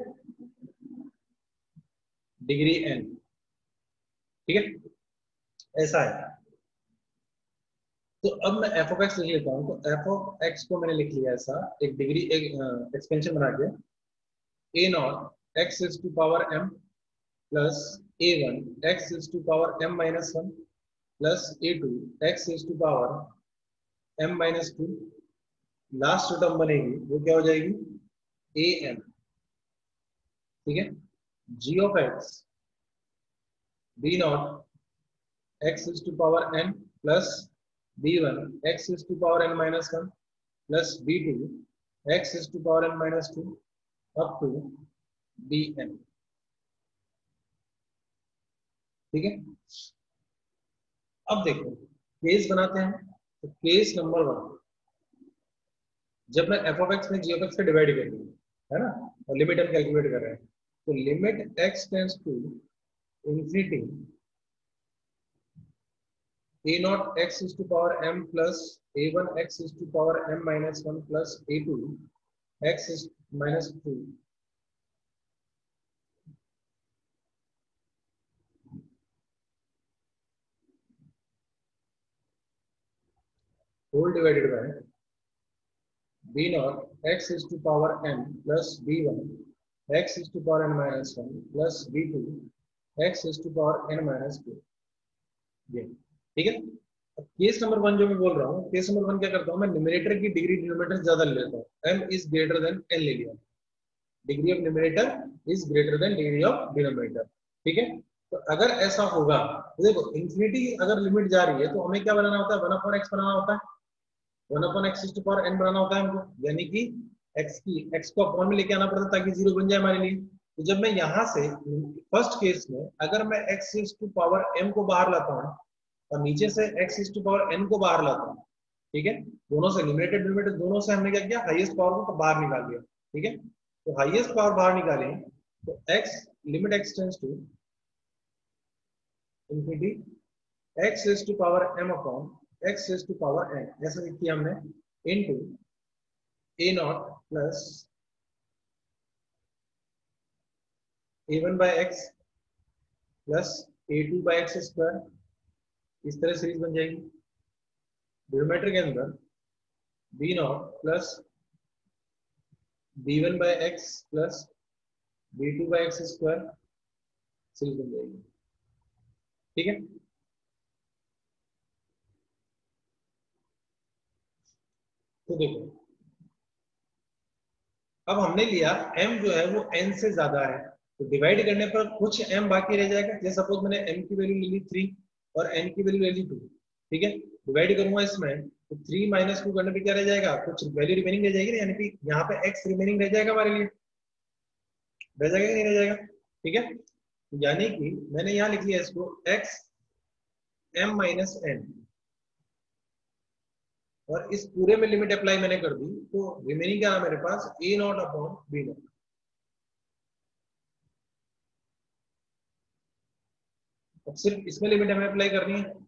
degree n। ठीक है, ऐसा है। तो अब मैं एफ ऑफ एक्स लिख लेता हूं, तो एफ ऑफ एक्स को मैंने लिख लिया ऐसा, एक डिग्री एक एक्सपेंशन बना के, a nought x is to power m plus a one x is to power m minus one plus a two x is to power m minus two. Last जो टर्म बनेगी वो क्या हो जाएगी, a m. ठीक है, g of x b nought x is to power n plus b one x is to power n minus one plus b two x is to power n minus two up to b n. ठीक है, अब देखो case बनाते हैं। तो case number one, जब मैं F of x में जी ऑफ एक्स का डिवाइड कर दूँ, है ना, और लिमिट हम कैलकुलेट कर रहे हैं, तो limit x tends to infinity a nought x is to power m plus a one x is to power m minus one plus a two x is minus two whole divided by b naught x is to power n plus b one x is to power n minus one plus b two x is to power n minus two, ये ठीक है। अब case number one जो मैं बोल रहा हूँ, case number one क्या करता हूँ मैं, न्यूमरेटर की डिग्री डिनोमिनेटर ज्यादा ले लेता हूँ, m is greater than n ले लिया, degree of numerator is greater than degree of denominator, ठीक है। तो अगर ऐसा होगा तो देखो इंफिनिटी अगर लिमिट जा रही है तो हमें क्या बनाना होता है, वन अपॉन एक्स बनाना होता है, one upon x is to power n बनाना होता है हमको, यानी कि x की x को अपॉन में लेके आना पड़ता है ताकि जीरो बन जाए हमारे लिए। तो जब मैं यहाँ से फर्स्ट केस में अगर मैं x is to power m को बाहर लाता हूँ और नीचे से x is to power n को बाहर लाता हूँ, ठीक है, दोनों से लिमिटेड लिमिटेड दोनों से हमने क्या किया, हाईएस्ट पावर को बाहर निकाल लिया, ठीक है। तो हाईएस्ट पावर बाहर निकालें तो x limit x tends to infinity x is to power m upon x is to power n, ऐसा किया हमने, into a naught plus a one by x plus a two by x square, इस तरह series बन जाएगी। Denominator के अंदर b naught plus b one by x plus b two by x square series बन जाएगी, ठीक है। तो देखो अब हमने लिया m जो है वो n से ज्यादा है, तो डिवाइड करने पर कुछ m बाकी रह जाएगा, जैसे सपोज मैंने m की वैल्यू ले ली थ्री और n की वैल्यू ले ली टू, ठीक है। डिवाइड करूंगा इसमें तो थ्री माइनस टू करने पे क्या रह जाएगा, कुछ वैल्यू रिमेनिंग रह जाएगी ना, यानी कि यहाँ पे x रिमेनिंग रह जाएगा हमारे लिए, रह जाएगा नहीं रह जाएगा, ठीक है। यानी कि मैंने यहाँ लिख लिया इसको x m माइनस n, और इस पूरे में लिमिट अप्लाई मैंने कर दी, तो रिमेनिंग क्या है मेरे पास, a naught upon b naught. अब सिर्फ इसमें लिमिट हमें अप्लाई करनी है,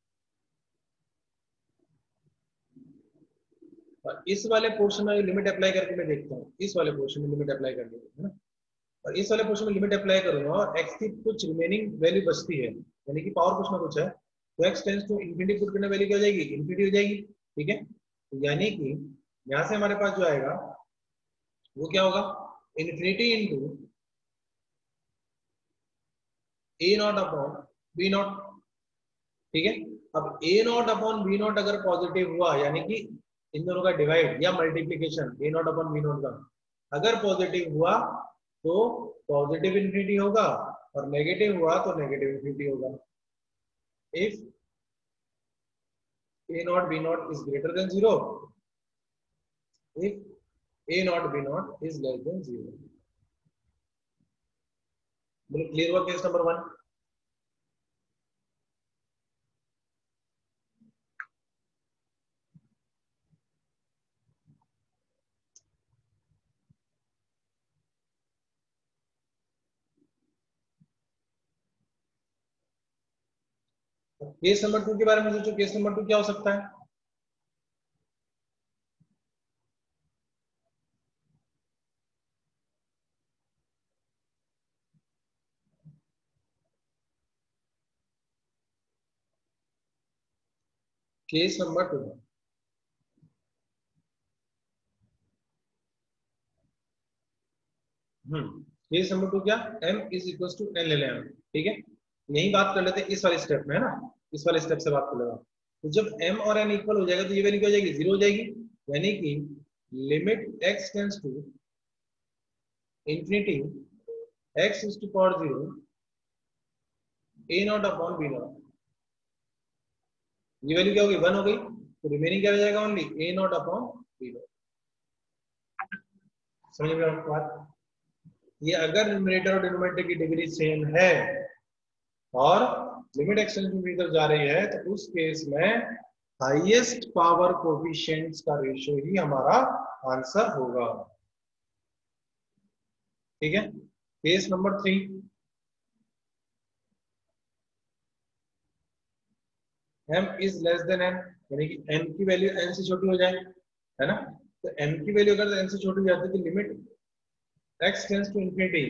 और इस वाले पोर्शन में लिमिट अप्लाई करके मैं देखता हूँ, इस वाले पोर्शन में लिमिट अप्लाई करनी है ना, और इस वाले पोर्शन में लिमिट अप्लाई करूंगा और x की कुछ रिमेनिंग वैल्यू बचती है, यानी कि पावर कुछ ना कुछ है, तो x tends to infinity put करने वैल्यू क्या हो जाएगी, इंफिनिटी हो जाएगी, ठीक है। यानी कि यहाँ से हमारे पास जो आएगा वो क्या होगा, infinity into a naught upon b naught, ठीक है। अब a naught upon b naught अगर पॉजिटिव हुआ, यानी कि इन दोनों का डिवाइड या multiplication a naught upon b naught का अगर पॉजिटिव हुआ तो पॉजिटिव इंफिनिटी होगा, और नेगेटिव हुआ तो नेगेटिव इंफिनिटी होगा। If a naught b naught is greater than zero, if a naught b naught is less than zero। बोलो क्लियर हुआ case number one. Case number two के बारे में सोचो, केस नंबर टू क्या हो सकता है, case number two, hmm case number two क्या, m is equal to n ले लें, ठीक है। यही बात कर लेते हैं इस वाले स्टेप में, है ना, इस वाले स्टेप से बात कर लेगा। तो जब m और n इक्वल हो जाएगा तो ये वैल्यू क्या हो जाएगी, जीरो हो जाएगी, यानी कि limit x tends to infinity x is to power zero a naught upon b naught, ये वैल्यू क्या होगी, वन हो गई, तो रिमेनिंग क्या रह जाएगा, only a naught upon b naught. समझ में आपको बात, ये अगर न्यूमरेटर और डिनोमिनेटर की डिग्री सेम है और लिमिट एक्सटेंशन की तरफ जा रही है, तो उस केस में हाईएस्ट पावर कोफिशिएंट्स का रेशियो ही हमारा आंसर होगा, ठीक है। Case number three, m is less than n, यानी कि n की वैल्यू n से छोटी हो जाए, है ना, तो m की वैल्यू अगर n से छोटी हो जाती है तो limit x tends to infinity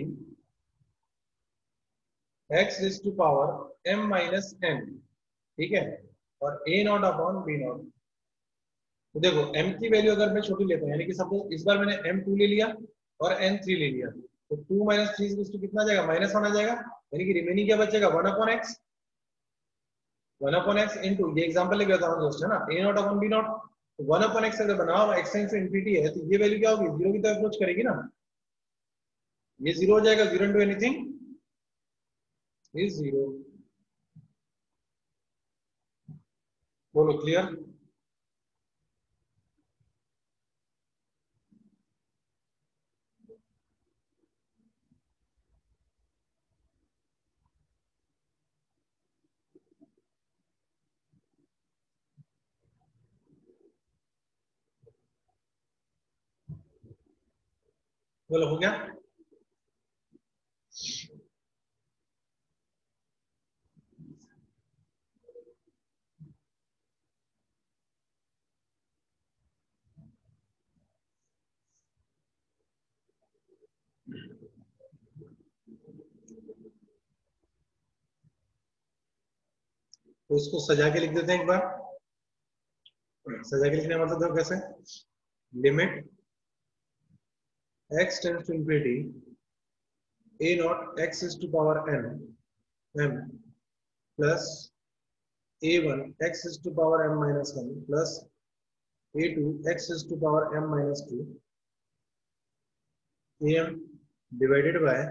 x is to power m minus n, ठीक है, और a naught upon b naught. तो देखो m की वैल्यू अगर मैं छोटी लेता हूँ, यानी कि सपोज इस बार मैंने m टू ले लिया और n थ्री ले लिया, तो टू माइनस थ्री टू कितना आ जाएगा, माइनस वन आ जाएगा, यानी कि रिमेनिंग क्या बचेगा, one upon x, one upon x into, ये एग्जांपल लेके आता हूँ दोस्त, है ना, a naught upon b naught. तो वन अपॉन एक्स अगर बना हुआ एक्स से इंफिनिटी है तो ये वैल्यू क्या होगी, जीरो की तरफ अप्रोच करेगी ना, ये जीरो हो जाएगा, zero into anything is zero. बोलो क्लियर। बोलो हो गया। तो इसको सजा के लिख देते हैं एक बार, सजा के लिखने का मतलब देखो कैसे, limit x tends to infinity a naught x is to power n m plus a one x is to power m minus one plus a two x is to power m minus two am divided by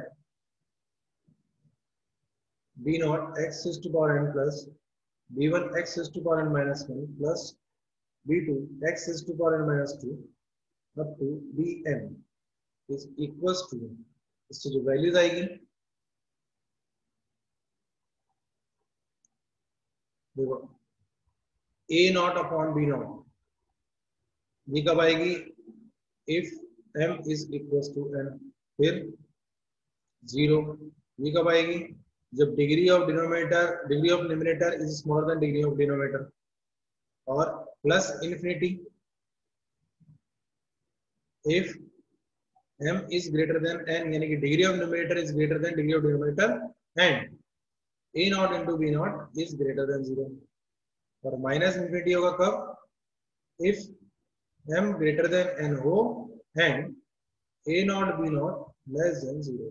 b naught x is to power n plus b one x is to power n minus one plus b two x is to power n minus two up to bn is equals to, इससे जो values आएगी देखो, a naught upon b naught, ये कब आएगी, if m is equals to n, फिर zero, ये कब आएगी, जब degree of denominator degree of numerator is smaller than degree of denominator, और plus infinity if m is greater than n, यानी कि degree of numerator is greater than degree of denominator, and a naught into b naught is greater than zero. और minus infinity होगा कब, if m greater than n हो and a naught b naught less than zero.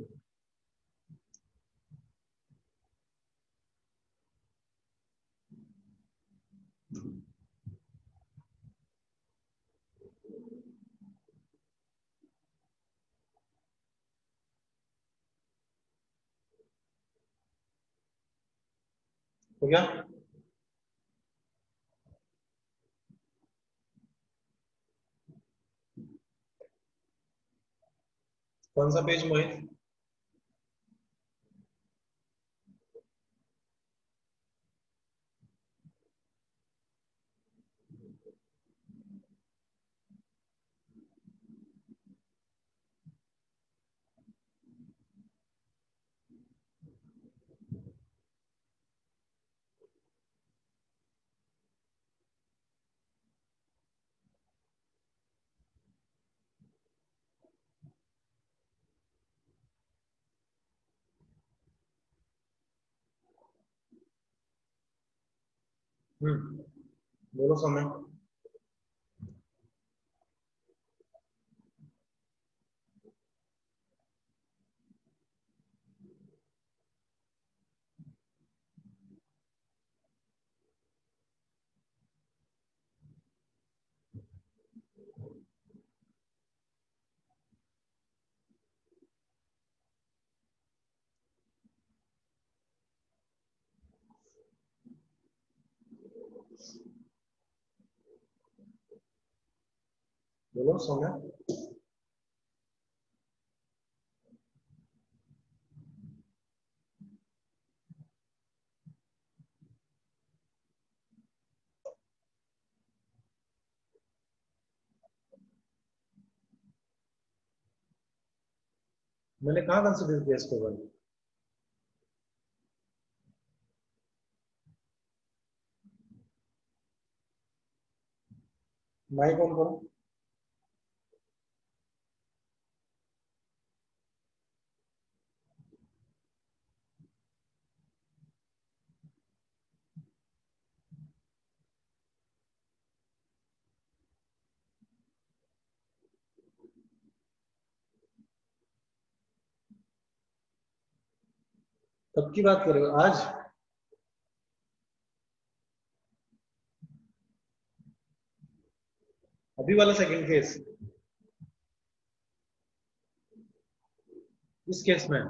हो गया। कौन सा page मोहित, हम्म बोलो समय। बोलो समय। मैंने कहा कंसिडर किया इसको भाई, माइक ऑन करो। कब की बात कर रहे हो, आज? अभी वाला सेकंड केस? इस केस में?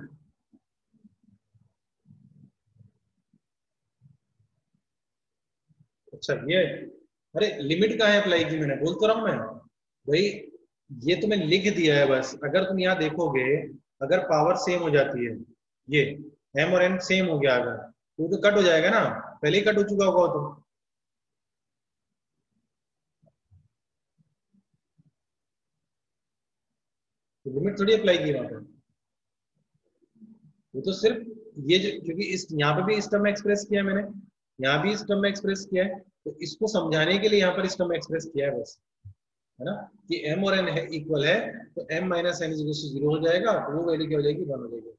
अच्छा ये, अरे लिमिट कहाँ है अप्लाई की, मैंने बोल तो रहा हूँ मैं भाई। ये तुम्हें लिख दिया है बस, अगर तुम यहाँ देखोगे, अगर पावर सेम हो जाती है, ये एम और एन सेम हो गया अगर, तो तो कट हो जाएगा ना, पहले ही कट हो चुका होगा तो। लिमिट थोड़ी अप्लाई की वहां पे, वो तो सिर्फ ये जो, क्योंकि इस यहाँ पे भी इस टर्म में एक्सप्रेस किया है मैंने, यहाँ भी इस टर्म में एक्सप्रेस किया है, तो इसको समझाने के लिए यहाँ पर इस टर्म में एक्सप्रेस किया है बस, है ना, कि m और n है इक्वल है, तो m माइनस एन जीरो हो जाएगा, तो वो वैल्यू क्या हो जाएगी, वन हो जाएगी।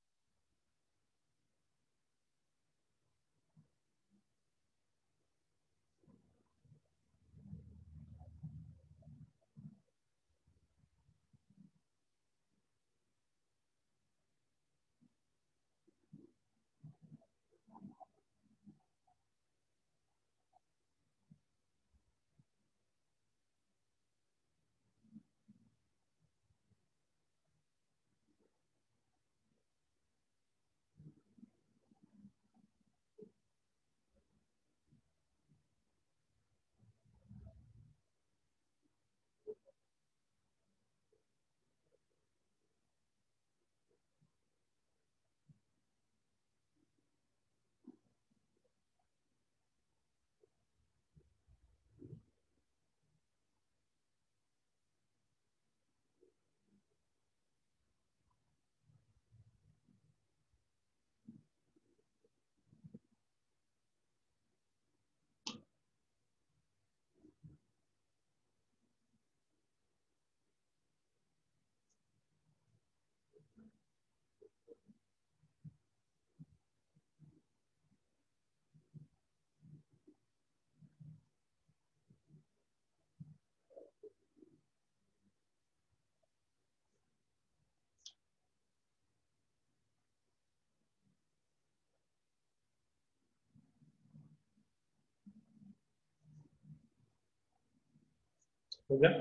हो गया?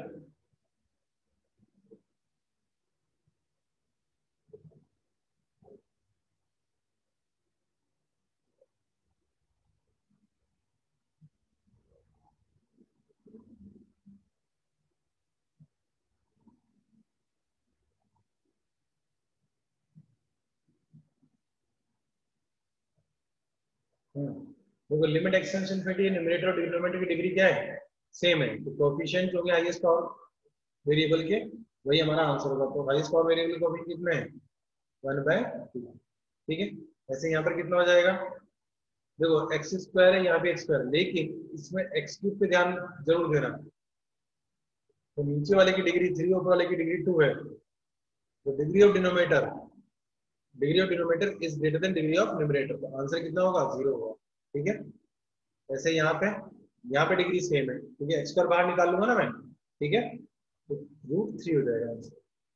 हम्म। देखो लिमिट एक्सटेंशन इनफिनिटी, न्यूमरेटर और डिनोमिनेटर की डिग्री क्या है, सेम है, तो कोएफिशिएंट जो कि हाईएस्ट पावर वेरिएबल के, वही हमारा आंसर होगा, तो हाईएस्ट पावर वेरिएबल कोएफिशिएंट कितने हैं, वन बाय टू। ठीक है, ऐसे यहाँ पर कितना हो जाएगा, देखो एक्स स्क्वायर है, यहाँ पे एक्स स्क्वायर, लेकिन इसमें एक्स क्यूब पे ध्यान जरूर देना, तो नीचे वाले की डिग्री थ्री, ऊपर वाले की डिग्री टू है, तो degree of denominator, degree of denominator is greater than degree of numerator, तो आंसर कितना होगा, जीरो होगा। ठीक है, ऐसे यहाँ पे, यहाँ पे डिग्री सेम है, ठीक है, एक्स स्क्वायर बाहर निकाल लूंगा ना मैं, ठीक है, तो रूट थ्री हो जाएगा आंसर।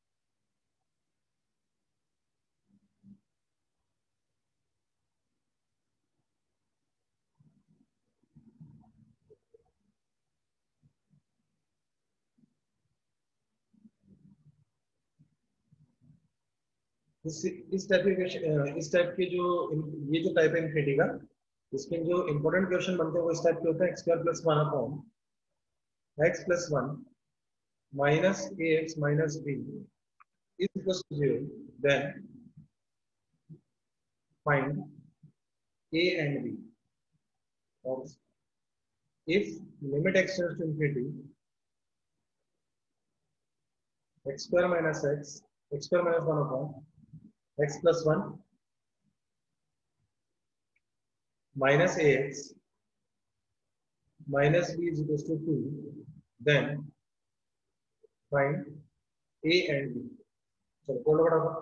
इस इस टाइप के question- इस टाइप के जो, ये जो टाइप है इनफिनिटी का, इसके जो इंपॉर्टेंट क्वेश्चन बनते हैं वो इस टाइप के होते हैं, x square plus one upon x plus one minus a x minus b is equal to zero, then find a and b, और if limit x tends to infinity, x square minus x, x square minus one upon x plus one minus ax minus b is equals to two, then find a and b. चलो code बढ़ाओ।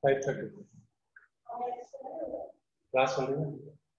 Five thirty class चल रही है।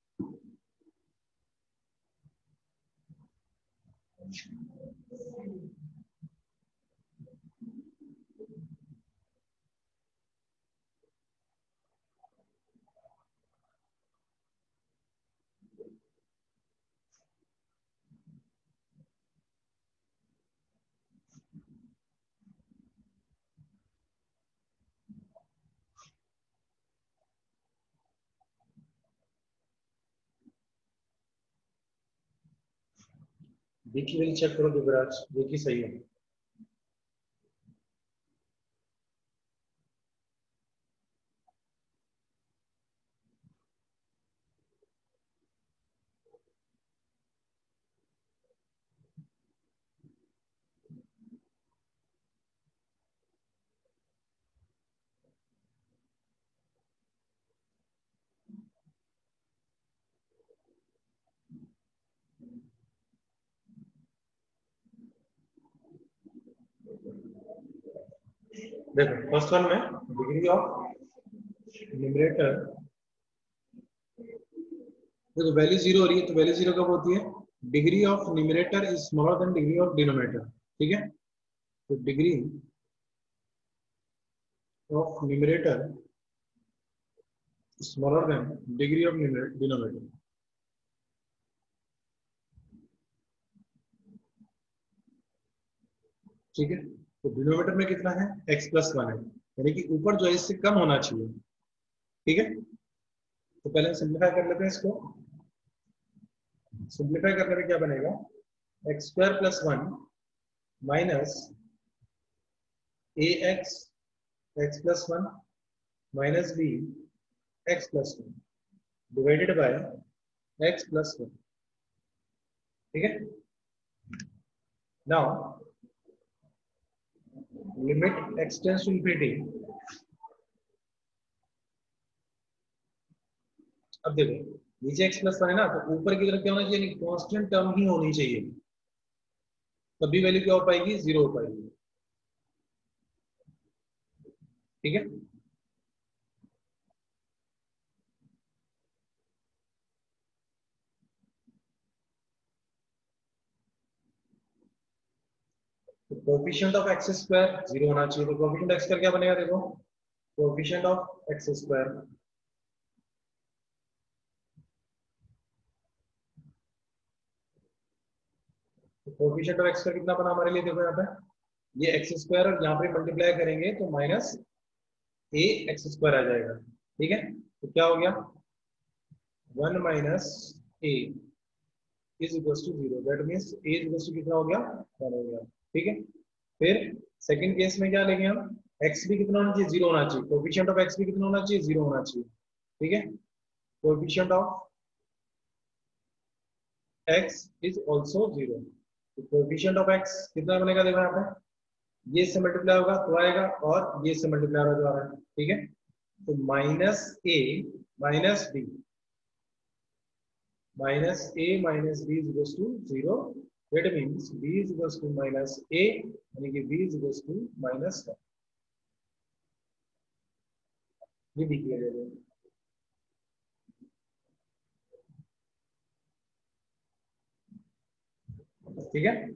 B की value check करो Divyaraj, B की सही है। देखो फर्स्ट वन में डिग्री ऑफ न्यूमरेटर, देखो वैल्यू जीरो हो रही है, तो वैल्यू जीरो कब होती है? Degree of numerator is smaller than degree of denominator, ठीक है। तो degree of numerator smaller than degree of denominator, ठीक है। तो डिनोमिनेटर में कितना है? x प्लस वन है, यानी कि ऊपर जो है इससे कम होना चाहिए, ठीक है। तो पहले सिंप्लीफाई कर लेते हैं इसको। सिंप्लीफाई करने में क्या बनेगा? X square plus one minus a x x plus one minus b x plus one divided by x plus one, ठीक है। Now limit x tends to infinity. अब देखो नीचे x प्लस वन है ना, तो ऊपर की तरफ क्या होना चाहिए? कांस्टेंट टर्म ही होनी चाहिए, तभी वैल्यू क्या हो पाएगी? जीरो हो पाएगी, ठीक है। तो coefficient of x square zero होना चाहिए, तो कोएफिशिएंट एक्स का क्या बनेगा? देखो कोएफिशिएंट ऑफ एक्स स्क्वायर, तो कोएफिशिएंट ऑफ एक्स का कितना बना हमारे लिए? देखो यहाँ पे ये एक्स स्क्वायर और यहाँ पे मल्टीप्लाई करेंगे तो माइनस ए एक्स स्क्वायर आ जाएगा, ठीक है। तो क्या हो गया? One minus a is equal to zero, that means a is equal to कितना हो गया? वन हो गया, ठीक है। फिर सेकंड केस में क्या लेंगे हम? एक्स भी कितना होना चाहिए? जीरो होना चाहिए, कोएफिशिएंट ऑफ एक्स भी कितना होना चाहिए? जीरो होना चाहिए, ठीक है। Coefficient of x is also zero, तो कोएफिशिएंट ऑफ x कितना बनेगा? देखो यहाँ पे ये से मल्टीप्लाई होगा तो आएगा, और ये से मल्टीप्लाई होगा तो आ रहा है, ठीक है। तो minus a minus b minus a minus b is equal to zero, that means b is equal to minus a, यानी कि b is equal to minus one. ये भी क्लियर है, ठीक है।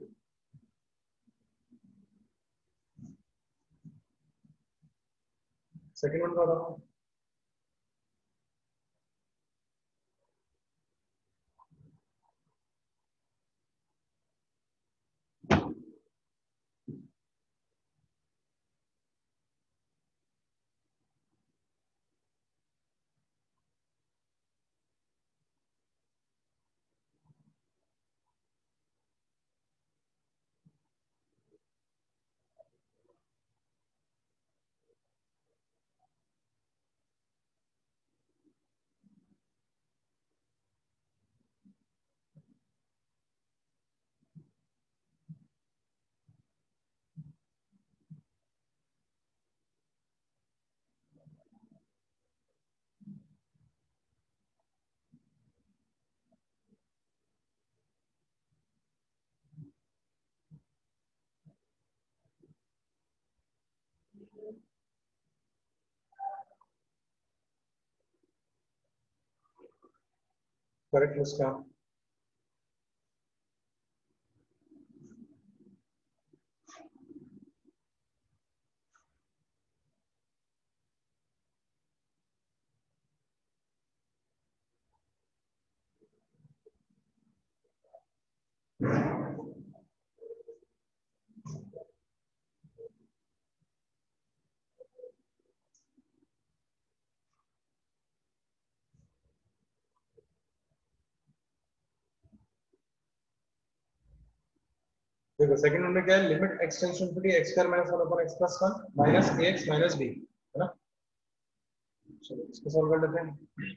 सेकंड वन का बताओ। करेक्ट उसका। देखो सेकंड वन में क्या है, limit x tends to infinity x square minus one upon x plus one minus a x minus b, है ना। चलो इसको सॉल्व कर लेते हैं।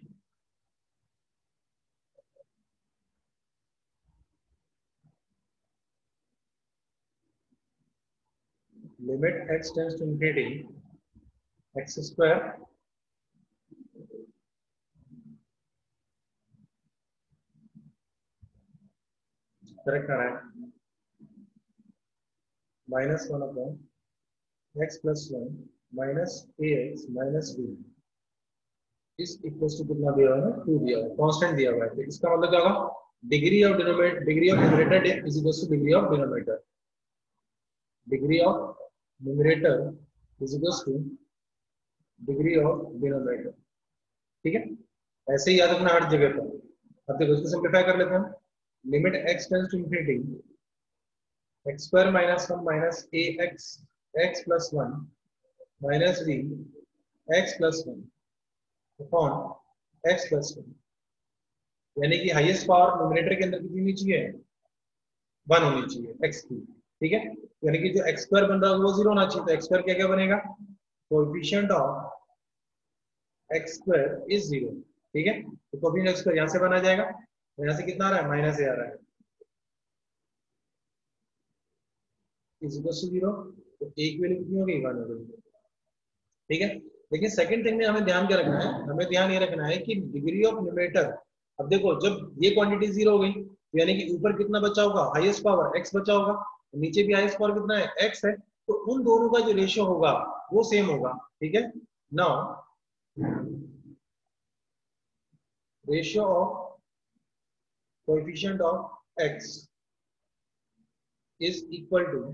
Limit x tends to infinity x square correct आ रहा है minus one upon x plus one minus a x minus b is equals to कितना दिया हुआ है, टू दिया हुआ है, कांस्टेंट दिया हुआ है। तो इसका मतलब क्या होगा, degree of denominator degree of numerator is equal to degree of denominator, degree of numerator is equal to degree of denominator. ठीक है, ऐसे ही याद रखना हर जगह पर। अब देखो इसको सिंप्लीफाई कर लेते हैं। Limit x tends to infinity x square minus one minus a x x plus one minus b x plus one upon x plus one, यानी कि हाईएस्ट पावर न्यूमरेटर के अंदर कितनी होनी चाहिए, वन होनी चाहिए एक्स की। ठीक है, यानी कि जो एक्स स्क्वायर बन रहा है वो जीरो होना चाहिए। तो एक्स स्क्वायर क्या क्या बनेगा, coefficient of x square is zero. ठीक है, तो कोएफिशिएंट एक्स स्क्वायर यहाँ से बना जाएगा, तो यहाँ से कितना आ रहा है, माइनस ए आ रहा है, इज इक्वल टू जीरो। तो ए की वैल्यू कितनी हो गई, वन हो गई। ठीक है, लेकिन सेकंड थिंग में हमें ध्यान क्या रखना है, हमें ध्यान ये रखना है कि डिग्री ऑफ न्यूमरेटर, अब देखो जब ये क्वांटिटी जीरो हो गई तो यानी कि ऊपर कितना बचा होगा, हाईएस्ट पावर एक्स बचा होगा, नीचे भी हाईएस्ट पावर कितना है, एक्स है। तो उन दोनों का जो रेशियो होगा वो सेम होगा। ठीक है, now ratio of coefficient of x is equal to,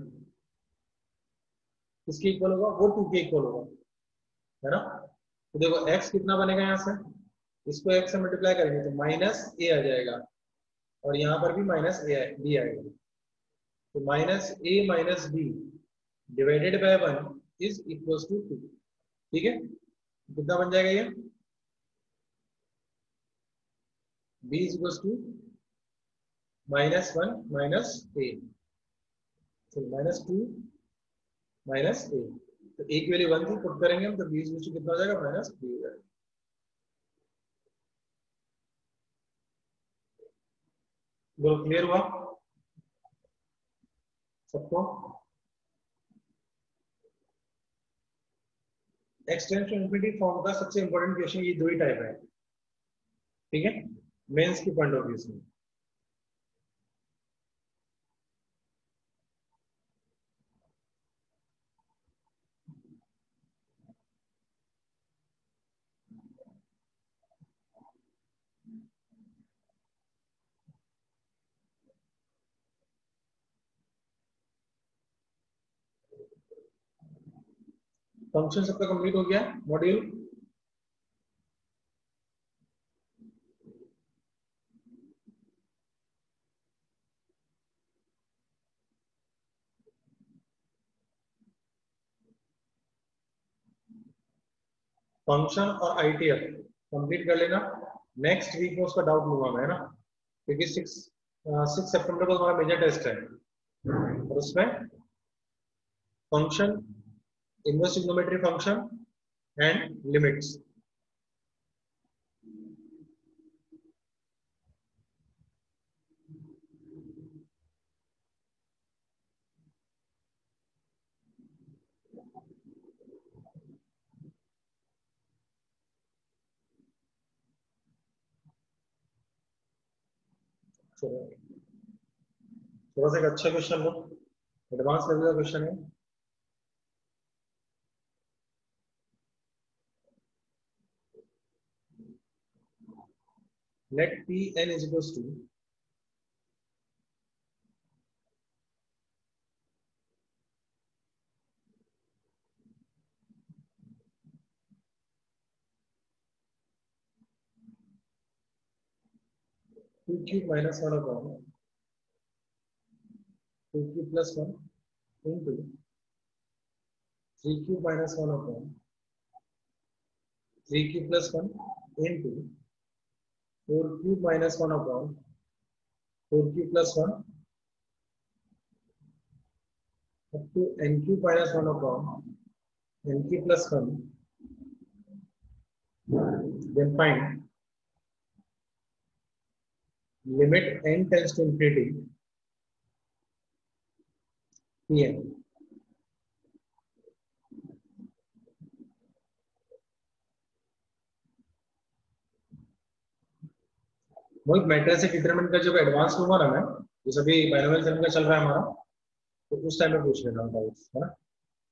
किसके इक्वल होगा, वो टू के इक्वल होगा, है ना। तो देखो x कितना बनेगा, यहाँ से इसको x से मल्टीप्लाई करेंगे तो माइनस ए आ जाएगा, और यहाँ पर भी माइनस ए बी आएगा। तो minus a minus b divided by one is equal to two. ठीक है, कितना बन जाएगा ये, b is equal to minus one minus a, minus two minus a. तो ए की वैल्यू वन थी, पुट करेंगे हम तो b इज इक्वल टू कितना हो जाएगा, माइनस थ्री हो जाएगा। बोलो क्लियर हुआ सबको। X tends to infinity form का सबसे इंपॉर्टेंट क्वेश्चन ये दो ही टाइप है। ठीक है, मेंस की पॉइंट ऑफ व्यू से। फंक्शन सबका कंप्लीट हो गया मॉड्यूल। फंक्शन और आईटीएफ कंप्लीट कर लेना, नेक्स्ट वीक में उसका डाउट लूंगा मैं, है ना, क्योंकि सिक्स सिक्स सितंबर को हमारा मेजर टेस्ट है, और उसमें function, inverse trigonometry function and limits. चलो थोड़ा सा एक अच्छा क्वेश्चन लो, एडवांस लेवल का क्वेश्चन है। let p n is equals to two cube minus one upon two cube plus one into three cube minus one upon three cube plus one into four cube minus one upon four cube plus one up to n cube minus one upon n cube plus one. Then find limit n tends to infinity pn. Mohit matrix से determinant का जब advance लूंगा ना मैं, जैसे अभी binomial theorem का चल रहा है हमारा, तो उस टाइम में पूछ लेना होगा, है ना।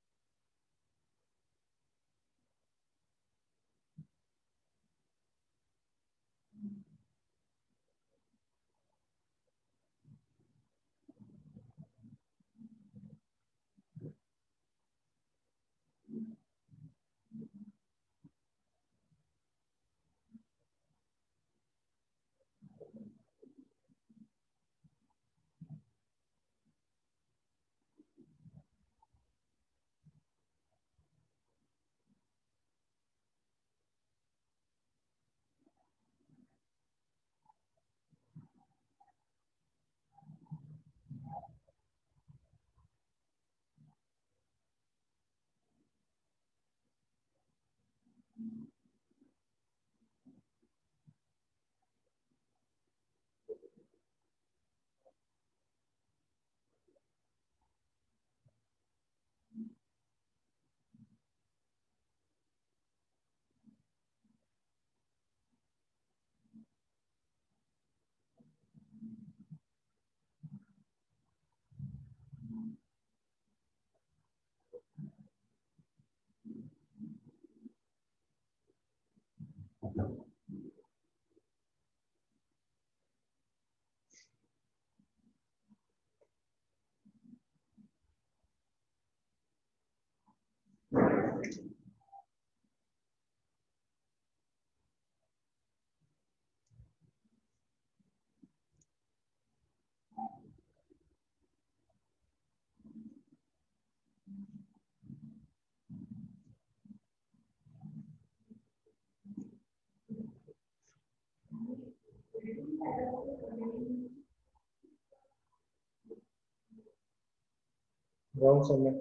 रॉन्ग समय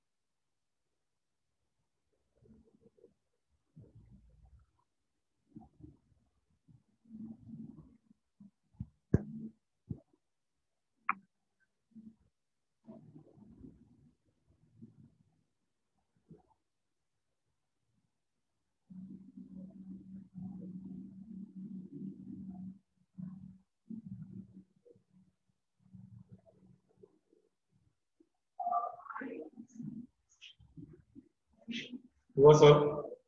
वो सर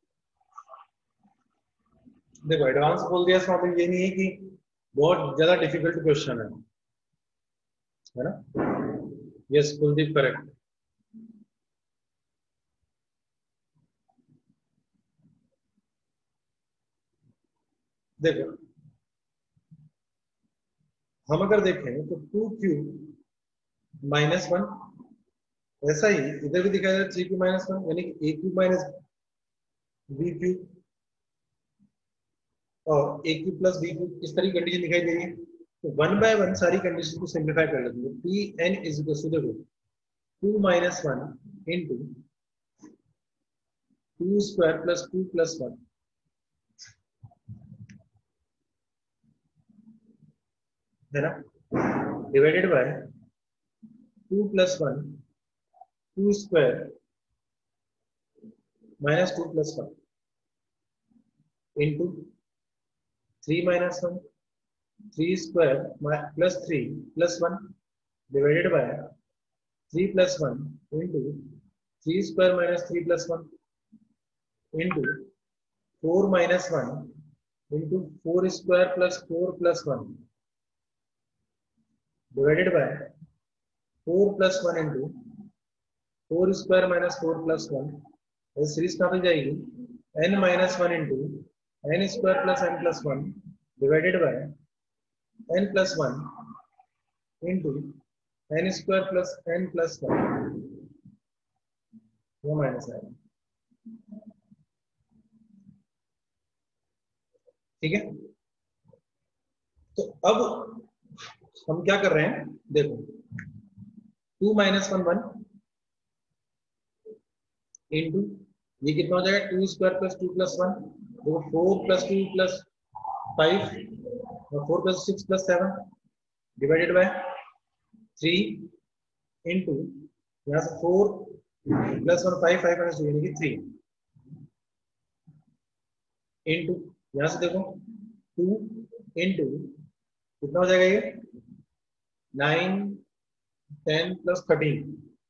देखो, एडवांस बोल दिया इसका मतलब ये नहीं है कि बहुत ज्यादा डिफिकल्ट क्वेश्चन है, है ना। Yes Kuldeep, correct. देखो हम अगर देखें तो टू क्यूब माइनस वन, ऐसा ही इधर भी दिखाया जाए थ्री क्यूब माइनस वन, यानी कि a cube minus b cube और a cube plus b cube, इस तरह की कंडीशन दिखाई दे रही है। तो वन बाय वन सारी कंडीशन को सिंप्लीफाई कर लेते हैं। P n is equal to देखो two minus one into two square plus two plus one, है ना, divided by two plus one two square minus two plus one into three minus one three square plus three plus one divided by three plus one into three square minus three plus one into four minus one into four square plus four plus one divided by four plus one into four square minus four plus one, series कहाँ पे जाएगी, n minus one into n square plus n plus one divided by n plus one into n square plus n plus one, वो minus आएगा। ठीक है, तो अब हम क्या कर रहे हैं, देखो two minus one one into ये कितना हो जाएगा, two square plus two plus one, देखो four plus two plus five और four plus six plus seven divided by three into यहाँ से four plus one five, five minus two यानी कि थ्री इंटू यहाँ से देखो टू इंटू कितना हो जाएगा ये, nine ten plus thirteen,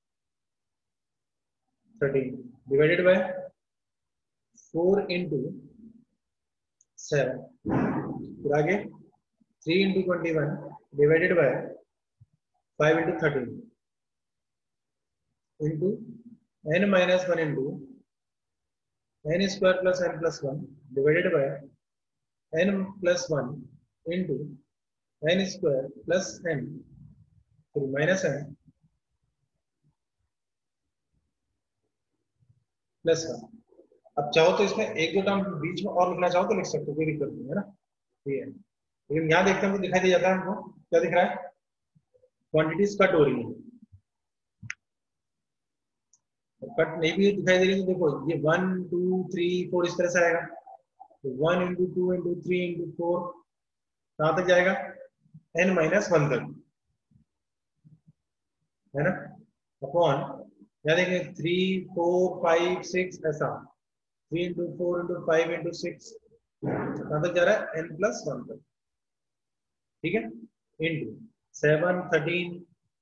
thirteen divided by four into seven, फिर आगे three into twenty one divided by five into thirteen into n minus one into n square plus n plus one divided by n plus one into n square plus n फिर minus n plus one. अब चाहो तो इसमें एक दो term बीच में और लिखना चाहो तो लिख सकते हो, कोई दिक्कत नहीं है ना, ये है। लेकिन यहाँ देखते हैं तो दिखाई दे जाता है हमको, क्या दिख रहा है, क्वांटिटीज कट हो रही है, कट नहीं भी दिखाई दे रही है तो देखो ये वन टू थ्री फोर इस तरह से आएगा, तो one into two into three into four कहाँ तक जाएगा, एन माइनस वन तक, है ना, अपॉन यहाँ देखेंगे थ्री फोर फाइव सिक्स ऐसा, three into four into five into six कहाँ तक जा रहा है, एन प्लस वन तक, ठीक है, into seven thirteen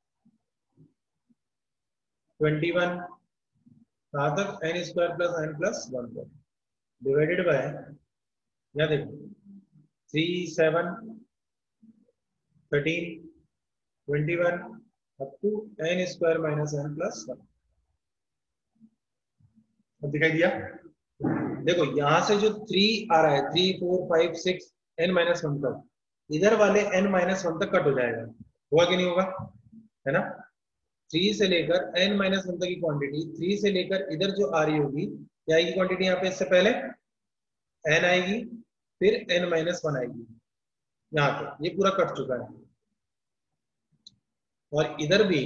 twenty one कहाँ तक, n square plus n plus one तक डिवाइडेड बाय यहाँ देखो three seven thirteen twenty one up to n square minus n plus one. अब दिखाई दिया, देखो यहां से जो थ्री आ रहा है, three four five six n minus one तक, इधर वाले एन माइनस वन तक कट हो जाएगा, हुआ कि नहीं होगा, है ना, थ्री से लेकर एन माइनस वन तक की क्वांटिटी, थ्री से लेकर इधर जो आ रही होगी, क्या आएगी क्वांटिटी यहाँ पे, इससे पहले एन आएगी फिर एन माइनस वन आएगी, यहाँ पे ये पूरा कट चुका है, और इधर भी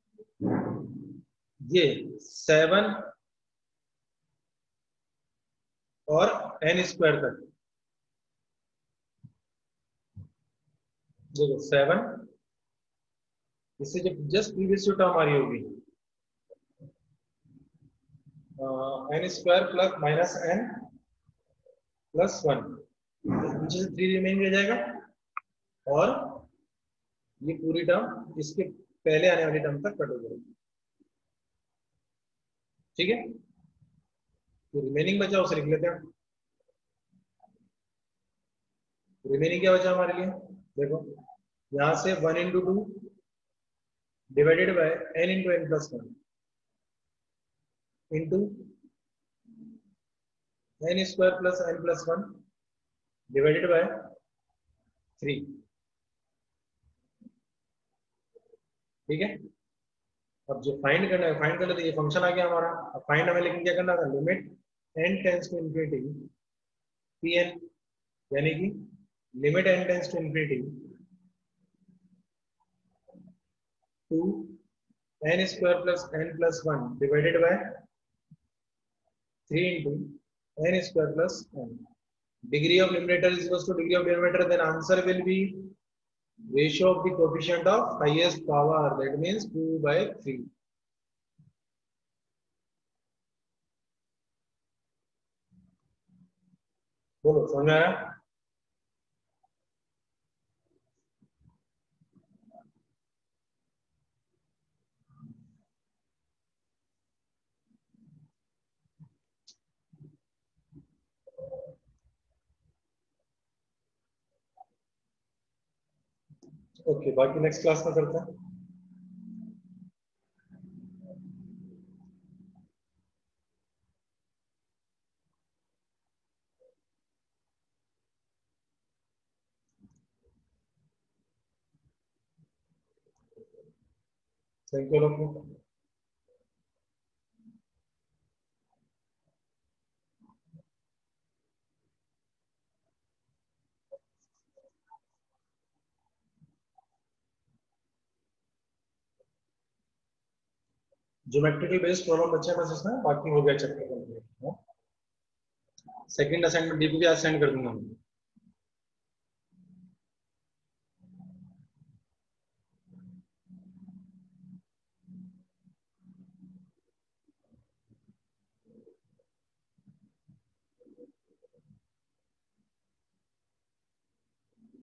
ये सेवन और एन स्क्वायर तक, देखो सेवन, इससे जब जस्ट प्रीवियस जो टर्म आ रही होगी n square plus minus n plus one, नीचे से थ्री रिमेनिंग रह जाएगा, और ये पूरी टर्म इसके पहले आने वाली टर्म तक कट हो जाएगी, ठीक है, तो रिमेनिंग बचा उसे लिख लेते हैं, रिमेनिंग क्या बचा हमारे लिए, देखो यहां से one into two divided by n into n plus one into n square plus n plus one divided by three, ठीक है। अब जो फाइंड करना है, फाइंड कर लेते, ये फंक्शन आ गया हमारा, अब फाइंड हमें लेकिन क्या करना था, limit n tends to infinity p n, यानी कि limit n tends to infinity two n square plus n plus one divided by three into n square plus n, degree of numerator is equals to degree of denominator, then answer will be ratio of the coefficient of highest power, that means two by three. बोलो समझ आया, okay, बाकी next class में करते हैं। Thank you लोग। Geometrical based problem बच्चे बस इसमें, बाकी हो गया chapter complete. Second assignment DP भी आज सेंड कर दूंगा मैं।